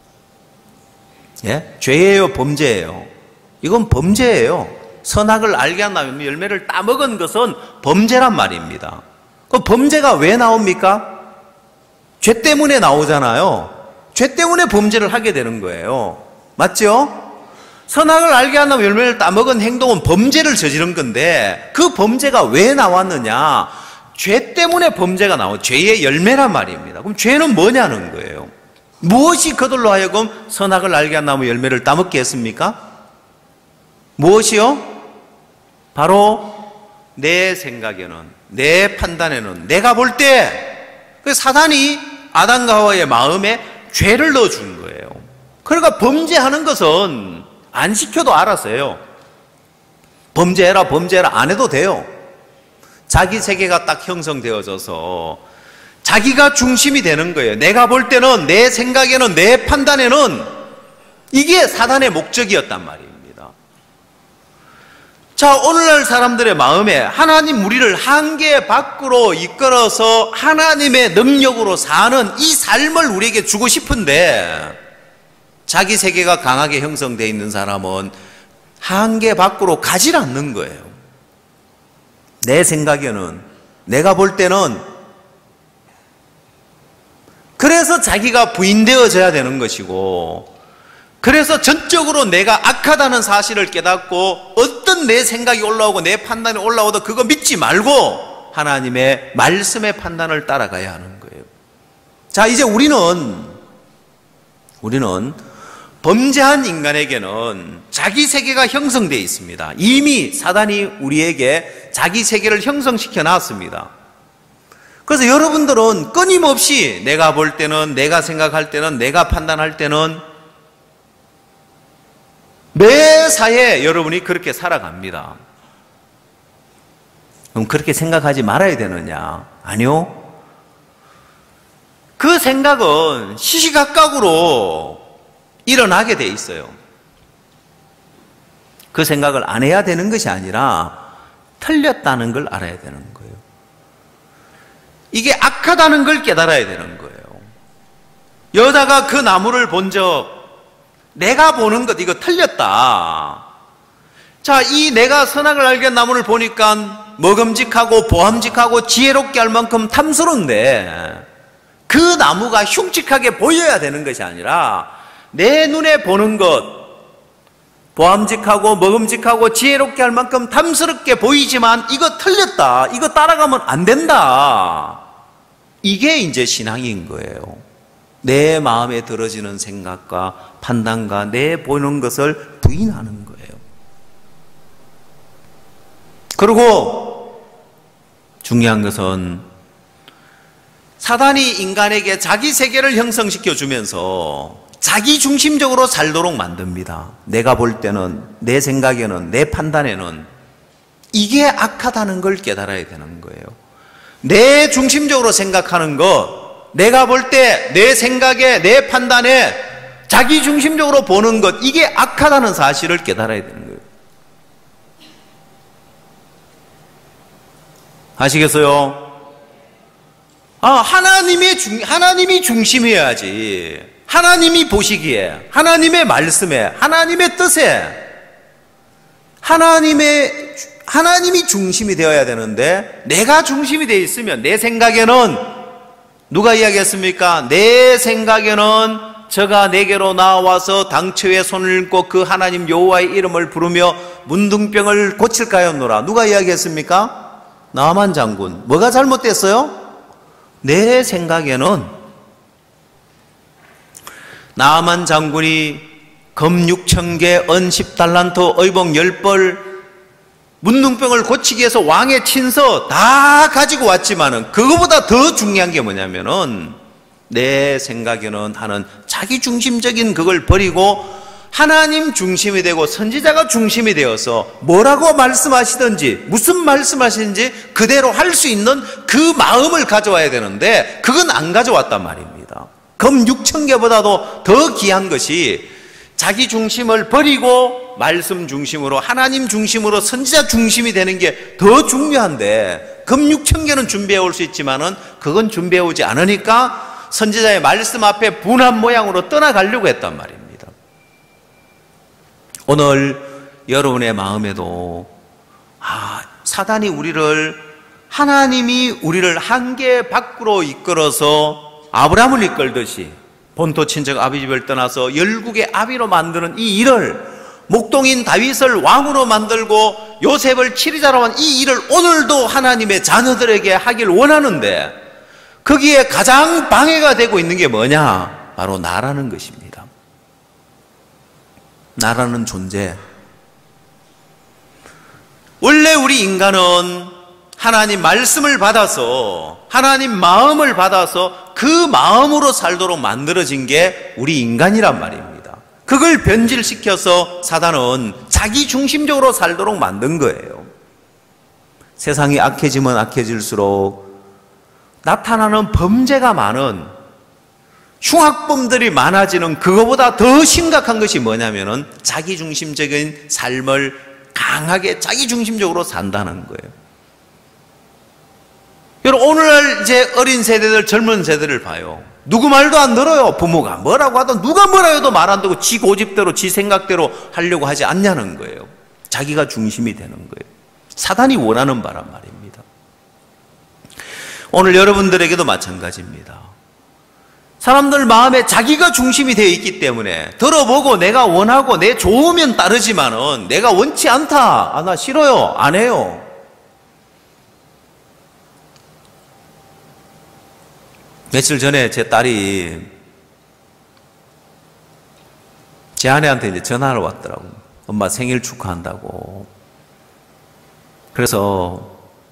예? 죄예요? 범죄예요? 이건 범죄예요. 선악을 알게 한 나무 열매를 따먹은 것은 범죄란 말입니다. 그 범죄가 왜 나옵니까? 죄 때문에 나오잖아요. 죄 때문에 범죄를 하게 되는 거예요. 맞죠? 선악을 알게 한 나무 열매를 따먹은 행동은 범죄를 저지른 건데 그 범죄가 왜 나왔느냐? 죄 때문에 범죄가 나오고 죄의 열매란 말입니다. 그럼 죄는 뭐냐는 거예요. 무엇이 그들로 하여금 선악을 알게 한 나무 열매를 따먹게 했습니까? 무엇이요? 바로 내 생각에는, 내 판단에는, 내가 볼 때 사단이 아담과 하와의 마음에 죄를 넣어준 거예요. 그러니까 범죄하는 것은 안 시켜도 알았어요. 범죄해라 범죄해라 안 해도 돼요. 자기 세계가 딱 형성되어져서 자기가 중심이 되는 거예요. 내가 볼 때는, 내 생각에는, 내 판단에는 이게 사단의 목적이었단 말입니다. 자, 오늘날 사람들의 마음에 하나님 우리를 한계 밖으로 이끌어서 하나님의 능력으로 사는 이 삶을 우리에게 주고 싶은데 자기 세계가 강하게 형성되어 있는 사람은 한계 밖으로 가질 않는 거예요. 내 생각에는, 내가 볼 때는, 그래서 자기가 부인되어져야 되는 것이고, 그래서 전적으로 내가 악하다는 사실을 깨닫고 어떤 내 생각이 올라오고 내 판단이 올라오도 그거 믿지 말고 하나님의 말씀의 판단을 따라가야 하는 거예요. 자, 이제 우리는 우리는 범죄한 인간에게는 자기 세계가 형성되어 있습니다. 이미 사단이 우리에게 자기 세계를 형성시켜 놨습니다. 그래서 여러분들은 끊임없이 내가 볼 때는, 내가 생각할 때는, 내가 판단할 때는 매사에 여러분이 그렇게 살아갑니다. 그럼 그렇게 생각하지 말아야 되느냐? 아니요. 그 생각은 시시각각으로 일어나게 돼 있어요. 그 생각을 안 해야 되는 것이 아니라 틀렸다는 걸 알아야 되는 거예요. 이게 악하다는 걸 깨달아야 되는 거예요. 여자가 그 나무를 본 적, 내가 보는 것 이거 틀렸다. 자, 이 내가 선악을 알게 한 나무를 보니까 먹음직하고 보암직하고 지혜롭게 할 만큼 탐스러운데 그 나무가 흉측하게 보여야 되는 것이 아니라 내 눈에 보는 것, 보암직하고 먹음직하고 지혜롭게 할 만큼 탐스럽게 보이지만 이거 틀렸다, 이거 따라가면 안 된다. 이게 이제 신앙인 거예요. 내 마음에 들어지는 생각과 판단과 내 보는 것을 부인하는 거예요. 그리고 중요한 것은 사단이 인간에게 자기 세계를 형성시켜 주면서 자기 중심적으로 살도록 만듭니다. 내가 볼 때는, 내 생각에는, 내 판단에는 이게 악하다는 걸 깨달아야 되는 거예요. 내 중심적으로 생각하는 것, 내가 볼 때 내 생각에, 내 판단에 자기 중심적으로 보는 것, 이게 악하다는 사실을 깨달아야 되는 거예요. 아시겠어요? 아, 하나님의 중, 하나님이 중심이어야지. 하나님이 보시기에, 하나님의 말씀에, 하나님의 뜻에, 하나님의, 하나님이 중심이 되어야 되는데, 내가 중심이 되어 있으면, 내 생각에는, 누가 이야기했습니까? 내 생각에는 저가 내게로 나와서 당처에 손을 얹고 그 하나님 여호와의 이름을 부르며 문둥병을 고칠까였노라. 누가 이야기했습니까? 나만 장군. 뭐가 잘못됐어요? 내 생각에는 나만 장군이 검 육천 개, 은 십 달란트, 의복 열 벌, 문둥병을 고치기 위해서 왕의 친서 다 가지고 왔지만은 그거보다 더 중요한 게 뭐냐면은 내 생각에는 하는 자기 중심적인 그걸 버리고 하나님 중심이 되고 선지자가 중심이 되어서 뭐라고 말씀하시든지 무슨 말씀하시는지 그대로 할 수 있는 그 마음을 가져와야 되는데 그건 안 가져왔단 말입니다. 검 육천 개보다도 더 귀한 것이 자기 중심을 버리고 말씀 중심으로 하나님 중심으로 선지자 중심이 되는 게 더 중요한데 검 육천 개는 준비해 올 수 있지만은 그건 준비해 오지 않으니까 선지자의 말씀 앞에 분한 모양으로 떠나가려고 했단 말입니다. 오늘 여러분의 마음에도 아, 사단이 우리를 하나님이 우리를 한계 밖으로 이끌어서 아브라함을 이끌듯이 본토 친척 아비집을 떠나서 열국의 아비로 만드는 이 일을 목동인 다윗을 왕으로 만들고 요셉을 치리자로 한 이 일을 오늘도 하나님의 자녀들에게 하길 원하는데 거기에 가장 방해가 되고 있는 게 뭐냐? 바로 나라는 것입니다. 나라는 존재. 원래 우리 인간은 하나님 말씀을 받아서 하나님 마음을 받아서 그 마음으로 살도록 만들어진 게 우리 인간이란 말입니다. 그걸 변질시켜서 사단은 자기 중심적으로 살도록 만든 거예요. 세상이 악해지면 악해질수록 나타나는 범죄가 많은 흉악범들이 많아지는 그거보다 더 심각한 것이 뭐냐면은 자기 중심적인 삶을 강하게 자기 중심적으로 산다는 거예요. 여러분, 오늘날 이제 어린 세대들, 젊은 세대를 봐요. 누구 말도 안 들어요. 부모가 뭐라고 하든 누가 뭐라 해도 말 안 듣고 지 고집대로 지 생각대로 하려고 하지 않냐는 거예요. 자기가 중심이 되는 거예요. 사단이 원하는 바란 말입니다. 오늘 여러분들에게도 마찬가지입니다. 사람들 마음에 자기가 중심이 되어 있기 때문에 들어보고 내가 원하고 내 좋으면 따르지만은 내가 원치 않다. 아, 나 싫어요. 안 해요. 며칠 전에 제 딸이 제 아내한테 이제 전화를 왔더라고요. 엄마 생일 축하한다고. 그래서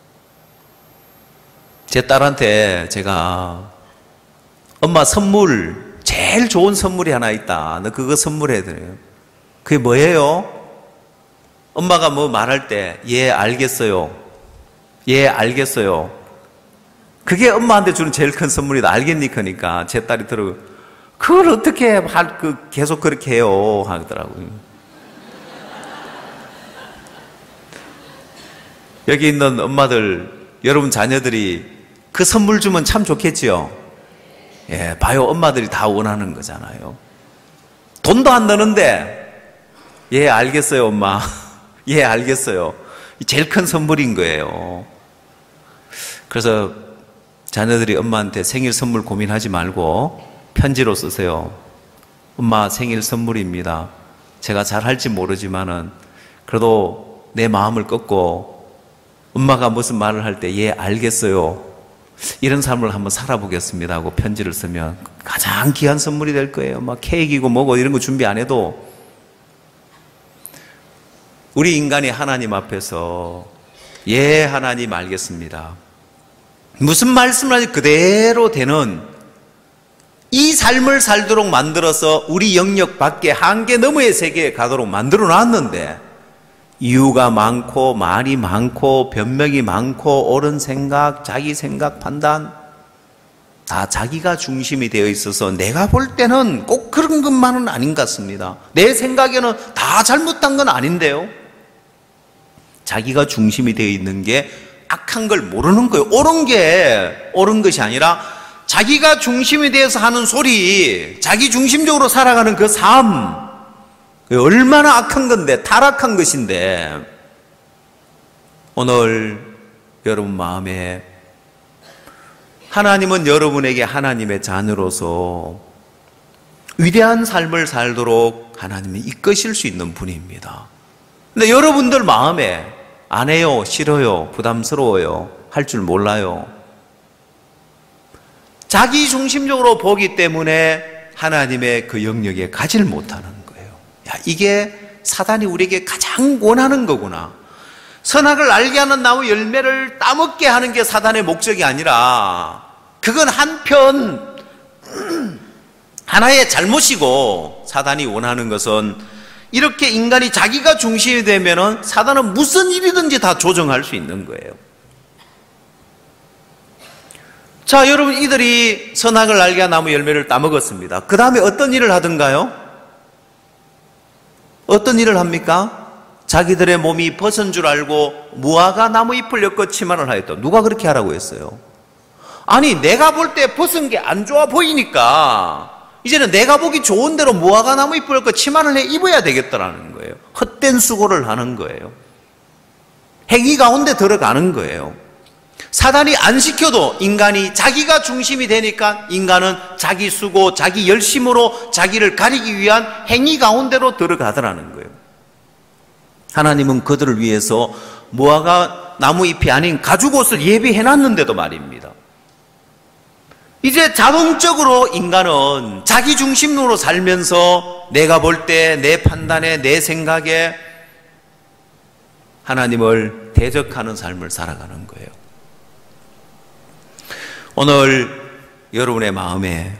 제 딸한테 제가 엄마 선물, 제일 좋은 선물이 하나 있다. 너 그거 선물해 드려요. 그게 뭐예요? 엄마가 뭐 말할 때, 예, 알겠어요. 예, 알겠어요. 그게 엄마한테 주는 제일 큰 선물이다. 알겠니? 그러니까 제 딸이 들어, 그걸 어떻게 할, 그, 계속 그렇게 해요? 하더라고요. 여기 있는 엄마들, 여러분 자녀들이 그 선물 주면 참 좋겠지요? 예, 봐요. 엄마들이 다 원하는 거잖아요. 돈도 안 드는데, 예, 알겠어요, 엄마. 예, 알겠어요. 제일 큰 선물인 거예요. 그래서 자녀들이 엄마한테 생일 선물 고민하지 말고 편지로 쓰세요. 엄마 생일 선물입니다. 제가 잘 할지 모르지만은 그래도 내 마음을 꺾고 엄마가 무슨 말을 할 때 예, 알겠어요. 이런 삶을 한번 살아보겠습니다 하고 편지를 쓰면 가장 귀한 선물이 될 거예요. 막 케이크이고 뭐고 이런 거 준비 안 해도. 우리 인간이 하나님 앞에서 예, 하나님 알겠습니다. 무슨 말씀을 하지 그대로 되는 이 삶을 살도록 만들어서 우리 영역 밖에 한계 너머의 세계에 가도록 만들어 놨는데 이유가 많고 말이 많고 변명이 많고 옳은 생각, 자기 생각, 판단 다 자기가 중심이 되어 있어서 내가 볼 때는 꼭 그런 것만은 아닌 것 같습니다. 내 생각에는 다 잘못한 건 아닌데요. 자기가 중심이 되어 있는 게 악한 걸 모르는 거예요. 옳은 게 옳은 것이 아니라 자기가 중심이 되어서 하는 소리, 자기 중심적으로 살아가는 그 삶, 얼마나 악한 건데, 타락한 것인데, 오늘 여러분 마음에 하나님은 여러분에게 하나님의 자녀로서 위대한 삶을 살도록 하나님이 이끄실 수 있는 분입니다. 근데 여러분들 마음에 안 해요, 싫어요, 부담스러워요, 할 줄 몰라요. 자기 중심적으로 보기 때문에 하나님의 그 영역에 가지를 못하는 거예요. 야, 이게 사단이 우리에게 가장 원하는 거구나. 선악을 알게 하는 나무 열매를 따먹게 하는 게 사단의 목적이 아니라 그건 한편 하나의 잘못이고, 사단이 원하는 것은 이렇게 인간이 자기가 중심이 되면은 사단은 무슨 일이든지 다 조정할 수 있는 거예요. 자, 여러분, 이들이 선악을 알게 한 나무 열매를 따먹었습니다. 그 다음에 어떤 일을 하던가요? 어떤 일을 합니까? 자기들의 몸이 벗은 줄 알고 무화과 나무 잎을 엮어 치마를 하였다. 누가 그렇게 하라고 했어요? 아니, 내가 볼 때 벗은 게 안 좋아 보이니까 이제는 내가 보기 좋은 대로 무화과 나무 잎을 엮어 치마를 해 입어야 되겠다라는 거예요. 헛된 수고를 하는 거예요. 행위 가운데 들어가는 거예요. 사단이 안 시켜도 인간이 자기가 중심이 되니까 인간은 자기 수고, 자기 열심으로 자기를 가리기 위한 행위 가운데로 들어가더라는 거예요. 하나님은 그들을 위해서 무화과 나무 잎이 아닌 가죽옷을 예비해놨는데도 말입니다. 이제 자동적으로 인간은 자기 중심으로 살면서 내가 볼 때 내 판단에, 내 생각에 하나님을 대적하는 삶을 살아가는 거예요. 오늘 여러분의 마음에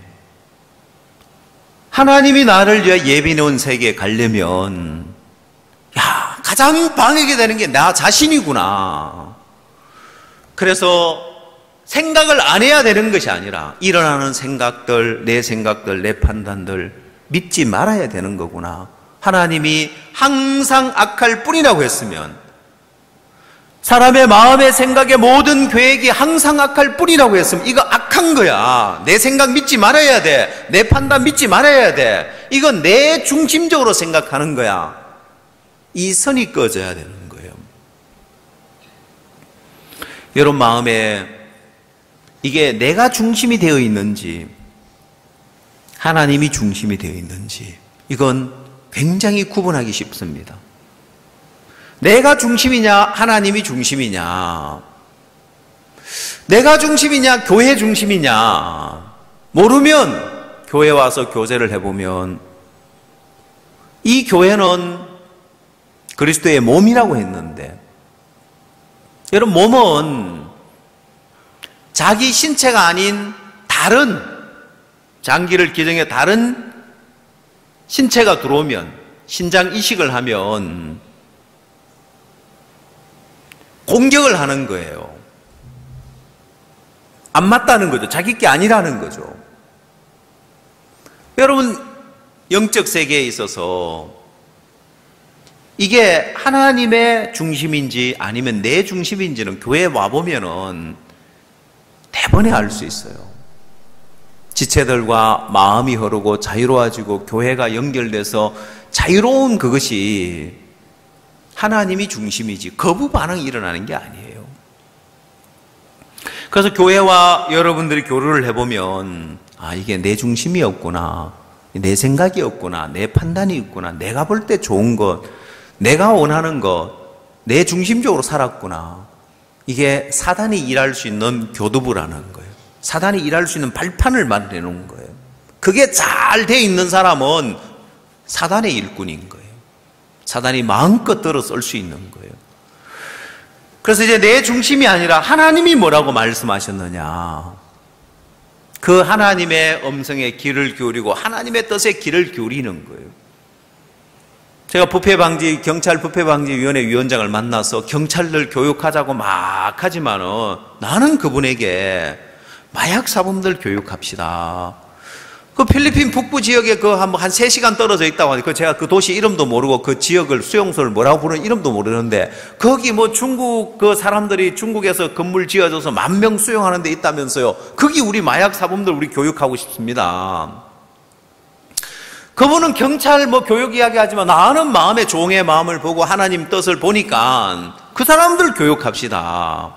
하나님이 나를 위해 예비해 놓은 세계에 가려면, 야, 가장 방해가 되는 게 나 자신이구나. 그래서 생각을 안 해야 되는 것이 아니라 일어나는 생각들, 내 생각들, 내 판단들 믿지 말아야 되는 거구나. 하나님이 항상 악할 뿐이라고 했으면, 사람의 마음의 생각의 모든 계획이 항상 악할 뿐이라고 했으면 이거 악한 거야. 내 생각 믿지 말아야 돼. 내 판단 믿지 말아야 돼. 이건 내 중심적으로 생각하는 거야. 이 선이 꺼져야 되는 거예요. 여러분 마음에 이게 내가 중심이 되어 있는지 하나님이 중심이 되어 있는지 이건 굉장히 구분하기 쉽습니다. 내가 중심이냐 하나님이 중심이냐, 내가 중심이냐 교회 중심이냐 모르면 교회 와서 교제를 해보면 이 교회는 그리스도의 몸이라고 했는데, 여러분 몸은 자기 신체가 아닌 다른 장기를 기증해 다른 신체가 들어오면, 신장 이식을 하면 공격을 하는 거예요. 안 맞다는 거죠. 자기 게 아니라는 거죠. 여러분 영적 세계에 있어서 이게 하나님의 중심인지 아니면 내 중심인지는 교회에 와보면은 대번에 알 수 있어요. 지체들과 마음이 흐르고 자유로워지고 교회가 연결돼서 자유로운 그것이 하나님이 중심이지 거부 반응이 일어나는 게 아니에요. 그래서 교회와 여러분들이 교류를 해보면 아, 이게 내 중심이었구나, 내 생각이었구나, 내 판단이 있구나, 내가 볼 때 좋은 것, 내가 원하는 것, 내 중심적으로 살았구나. 이게 사단이 일할 수 있는 교두부라는 거예요. 사단이 일할 수 있는 발판을 만들어 놓은 거예요. 그게 잘 돼 있는 사람은 사단의 일꾼인 거예요. 사단이 마음껏 들어 쓸 수 있는 거예요. 그래서 이제 내 중심이 아니라 하나님이 뭐라고 말씀하셨느냐, 그 하나님의 음성에 귀를 기울이고 하나님의 뜻에 귀를 기울이는 거예요. 제가 부패방지, 경찰 부패방지위원회 위원장을 만나서 경찰들 교육하자고 막 하지만은 나는 그분에게 마약 사범들 교육합시다. 그 필리핀 북부 지역에 그 한 한 세 시간 떨어져 있다고 하니 그 제가 그 도시 이름도 모르고 그 지역을 수용소를 뭐라고 부르는 이름도 모르는데 거기 뭐 중국 그 사람들이 중국에서 건물 지어줘서 만 명 수용하는 데 있다면서요. 거기 우리 마약 사범들 우리 교육하고 싶습니다. 그분은 경찰 뭐 교육 이야기 하지만 나는 마음의 종의 마음을 보고 하나님 뜻을 보니까 그 사람들 교육합시다.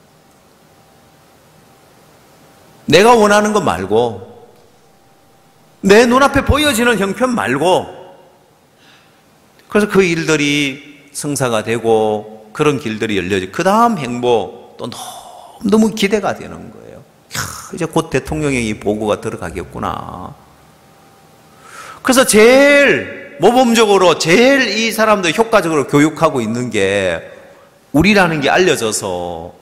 내가 원하는 것 말고 내 눈앞에 보여지는 형편 말고, 그래서 그 일들이 성사가 되고 그런 길들이 열려지, 그 다음 행보 또 너무 기대가 되는 거예요. 이야, 이제 곧 대통령의 이 보고가 들어가겠구나. 그래서 제일 모범적으로 제일 이 사람들 효과적으로 교육하고 있는 게 우리라는 게 알려져서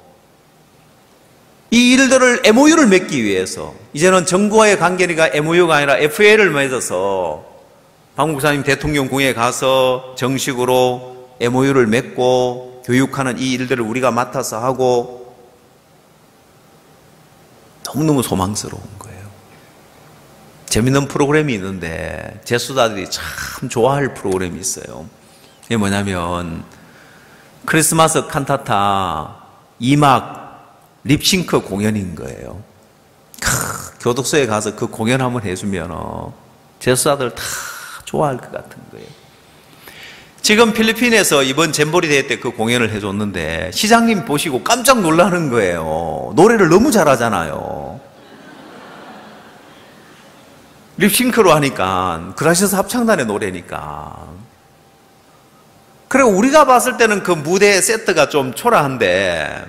이 일들을 엠오유를 맺기 위해서, 이제는 정부와의 관계가 엠오유가 아니라 에프에이를 맺어서 박 목사님 대통령궁에 가서 정식으로 엠오유를 맺고 교육하는 이 일들을 우리가 맡아서 하고, 너무너무 소망스러운 거예요. 재밌는 프로그램이 있는데 제수자들이 참 좋아할 프로그램이 있어요. 이게 뭐냐면 크리스마스 칸타타 이 막 립싱크 공연인 거예요. 크, 교독소에 가서 그 공연 한번 해주면 제수자들 다 좋아할 것 같은 거예요. 지금 필리핀에서 이번 잼버리 대회 때 그 공연을 해줬는데 시장님 보시고 깜짝 놀라는 거예요. 노래를 너무 잘하잖아요. 립싱크로 하니까, 그라시아스 합창단의 노래니까. 그리고 우리가 봤을 때는 그 무대 세트가 좀 초라한데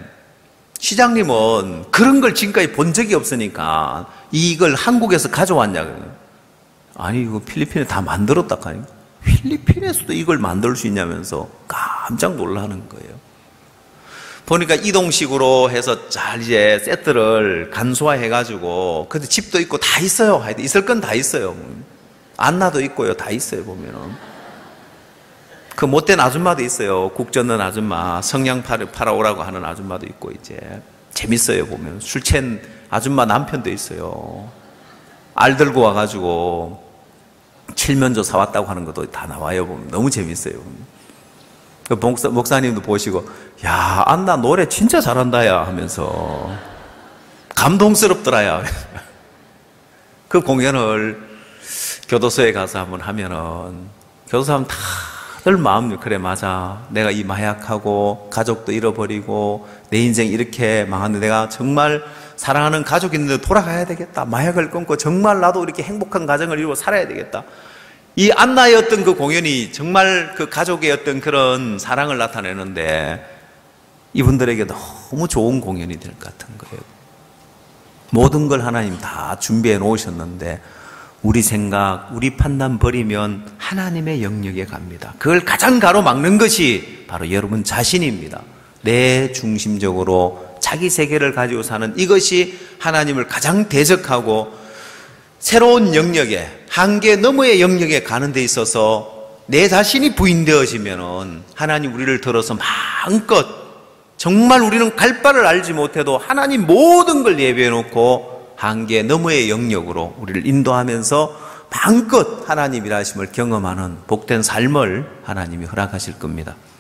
시장님은 그런 걸 지금까지 본 적이 없으니까 이걸 한국에서 가져왔냐고요. 아니, 이거 필리핀에 다 만들었다 하니까 필리핀에서도 이걸 만들 수 있냐면서 깜짝 놀라는 거예요. 보니까 이동식으로 해서 잘 이제 세트를 간소화해가지고, 근데 집도 있고 다 있어요. 있을 건 다 있어요. 안나도 있고요. 다 있어요, 보면은. 그 못된 아줌마도 있어요. 국 젓는 아줌마, 성냥 팔아오라고 하는 아줌마도 있고, 이제. 재밌어요, 보면. 술 취한 아줌마 남편도 있어요. 알 들고 와가지고 칠면조 사왔다고 하는 것도 다 나와요, 보면. 너무 재밌어요. 그 목사, 목사님도 보시고, 야, 안나 노래 진짜 잘한다, 야, 하면서. 감동스럽더라, 야. 그 공연을 교도소에 가서 한번 하면은, 교도소 하면 다들 마음이, 그래, 맞아. 내가 이 마약하고, 가족도 잃어버리고, 내 인생 이렇게 망하는데 내가 정말 사랑하는 가족이 있는데 돌아가야 되겠다. 마약을 끊고 정말 나도 이렇게 행복한 가정을 이루고 살아야 되겠다. 이 안나의 어떤 그 공연이 정말 그 가족의 어떤 그런 사랑을 나타내는데 이분들에게 너무 좋은 공연이 될 것 같은 거예요. 모든 걸 하나님 다 준비해 놓으셨는데 우리 생각, 우리 판단 버리면 하나님의 영역에 갑니다. 그걸 가장 가로막는 것이 바로 여러분 자신입니다. 내 중심적으로 자기 세계를 가지고 사는 이것이 하나님을 가장 대적하고 새로운 영역에, 한계 너머의 영역에 가는 데 있어서 내 자신이 부인되어지면은 하나님 우리를 들어서 마음껏, 정말 우리는 갈 바를 알지 못해도 하나님 모든 걸 예비해 놓고 한계 너머의 영역으로 우리를 인도하면서 마음껏 하나님 일하심을 경험하는 복된 삶을 하나님이 허락하실 겁니다.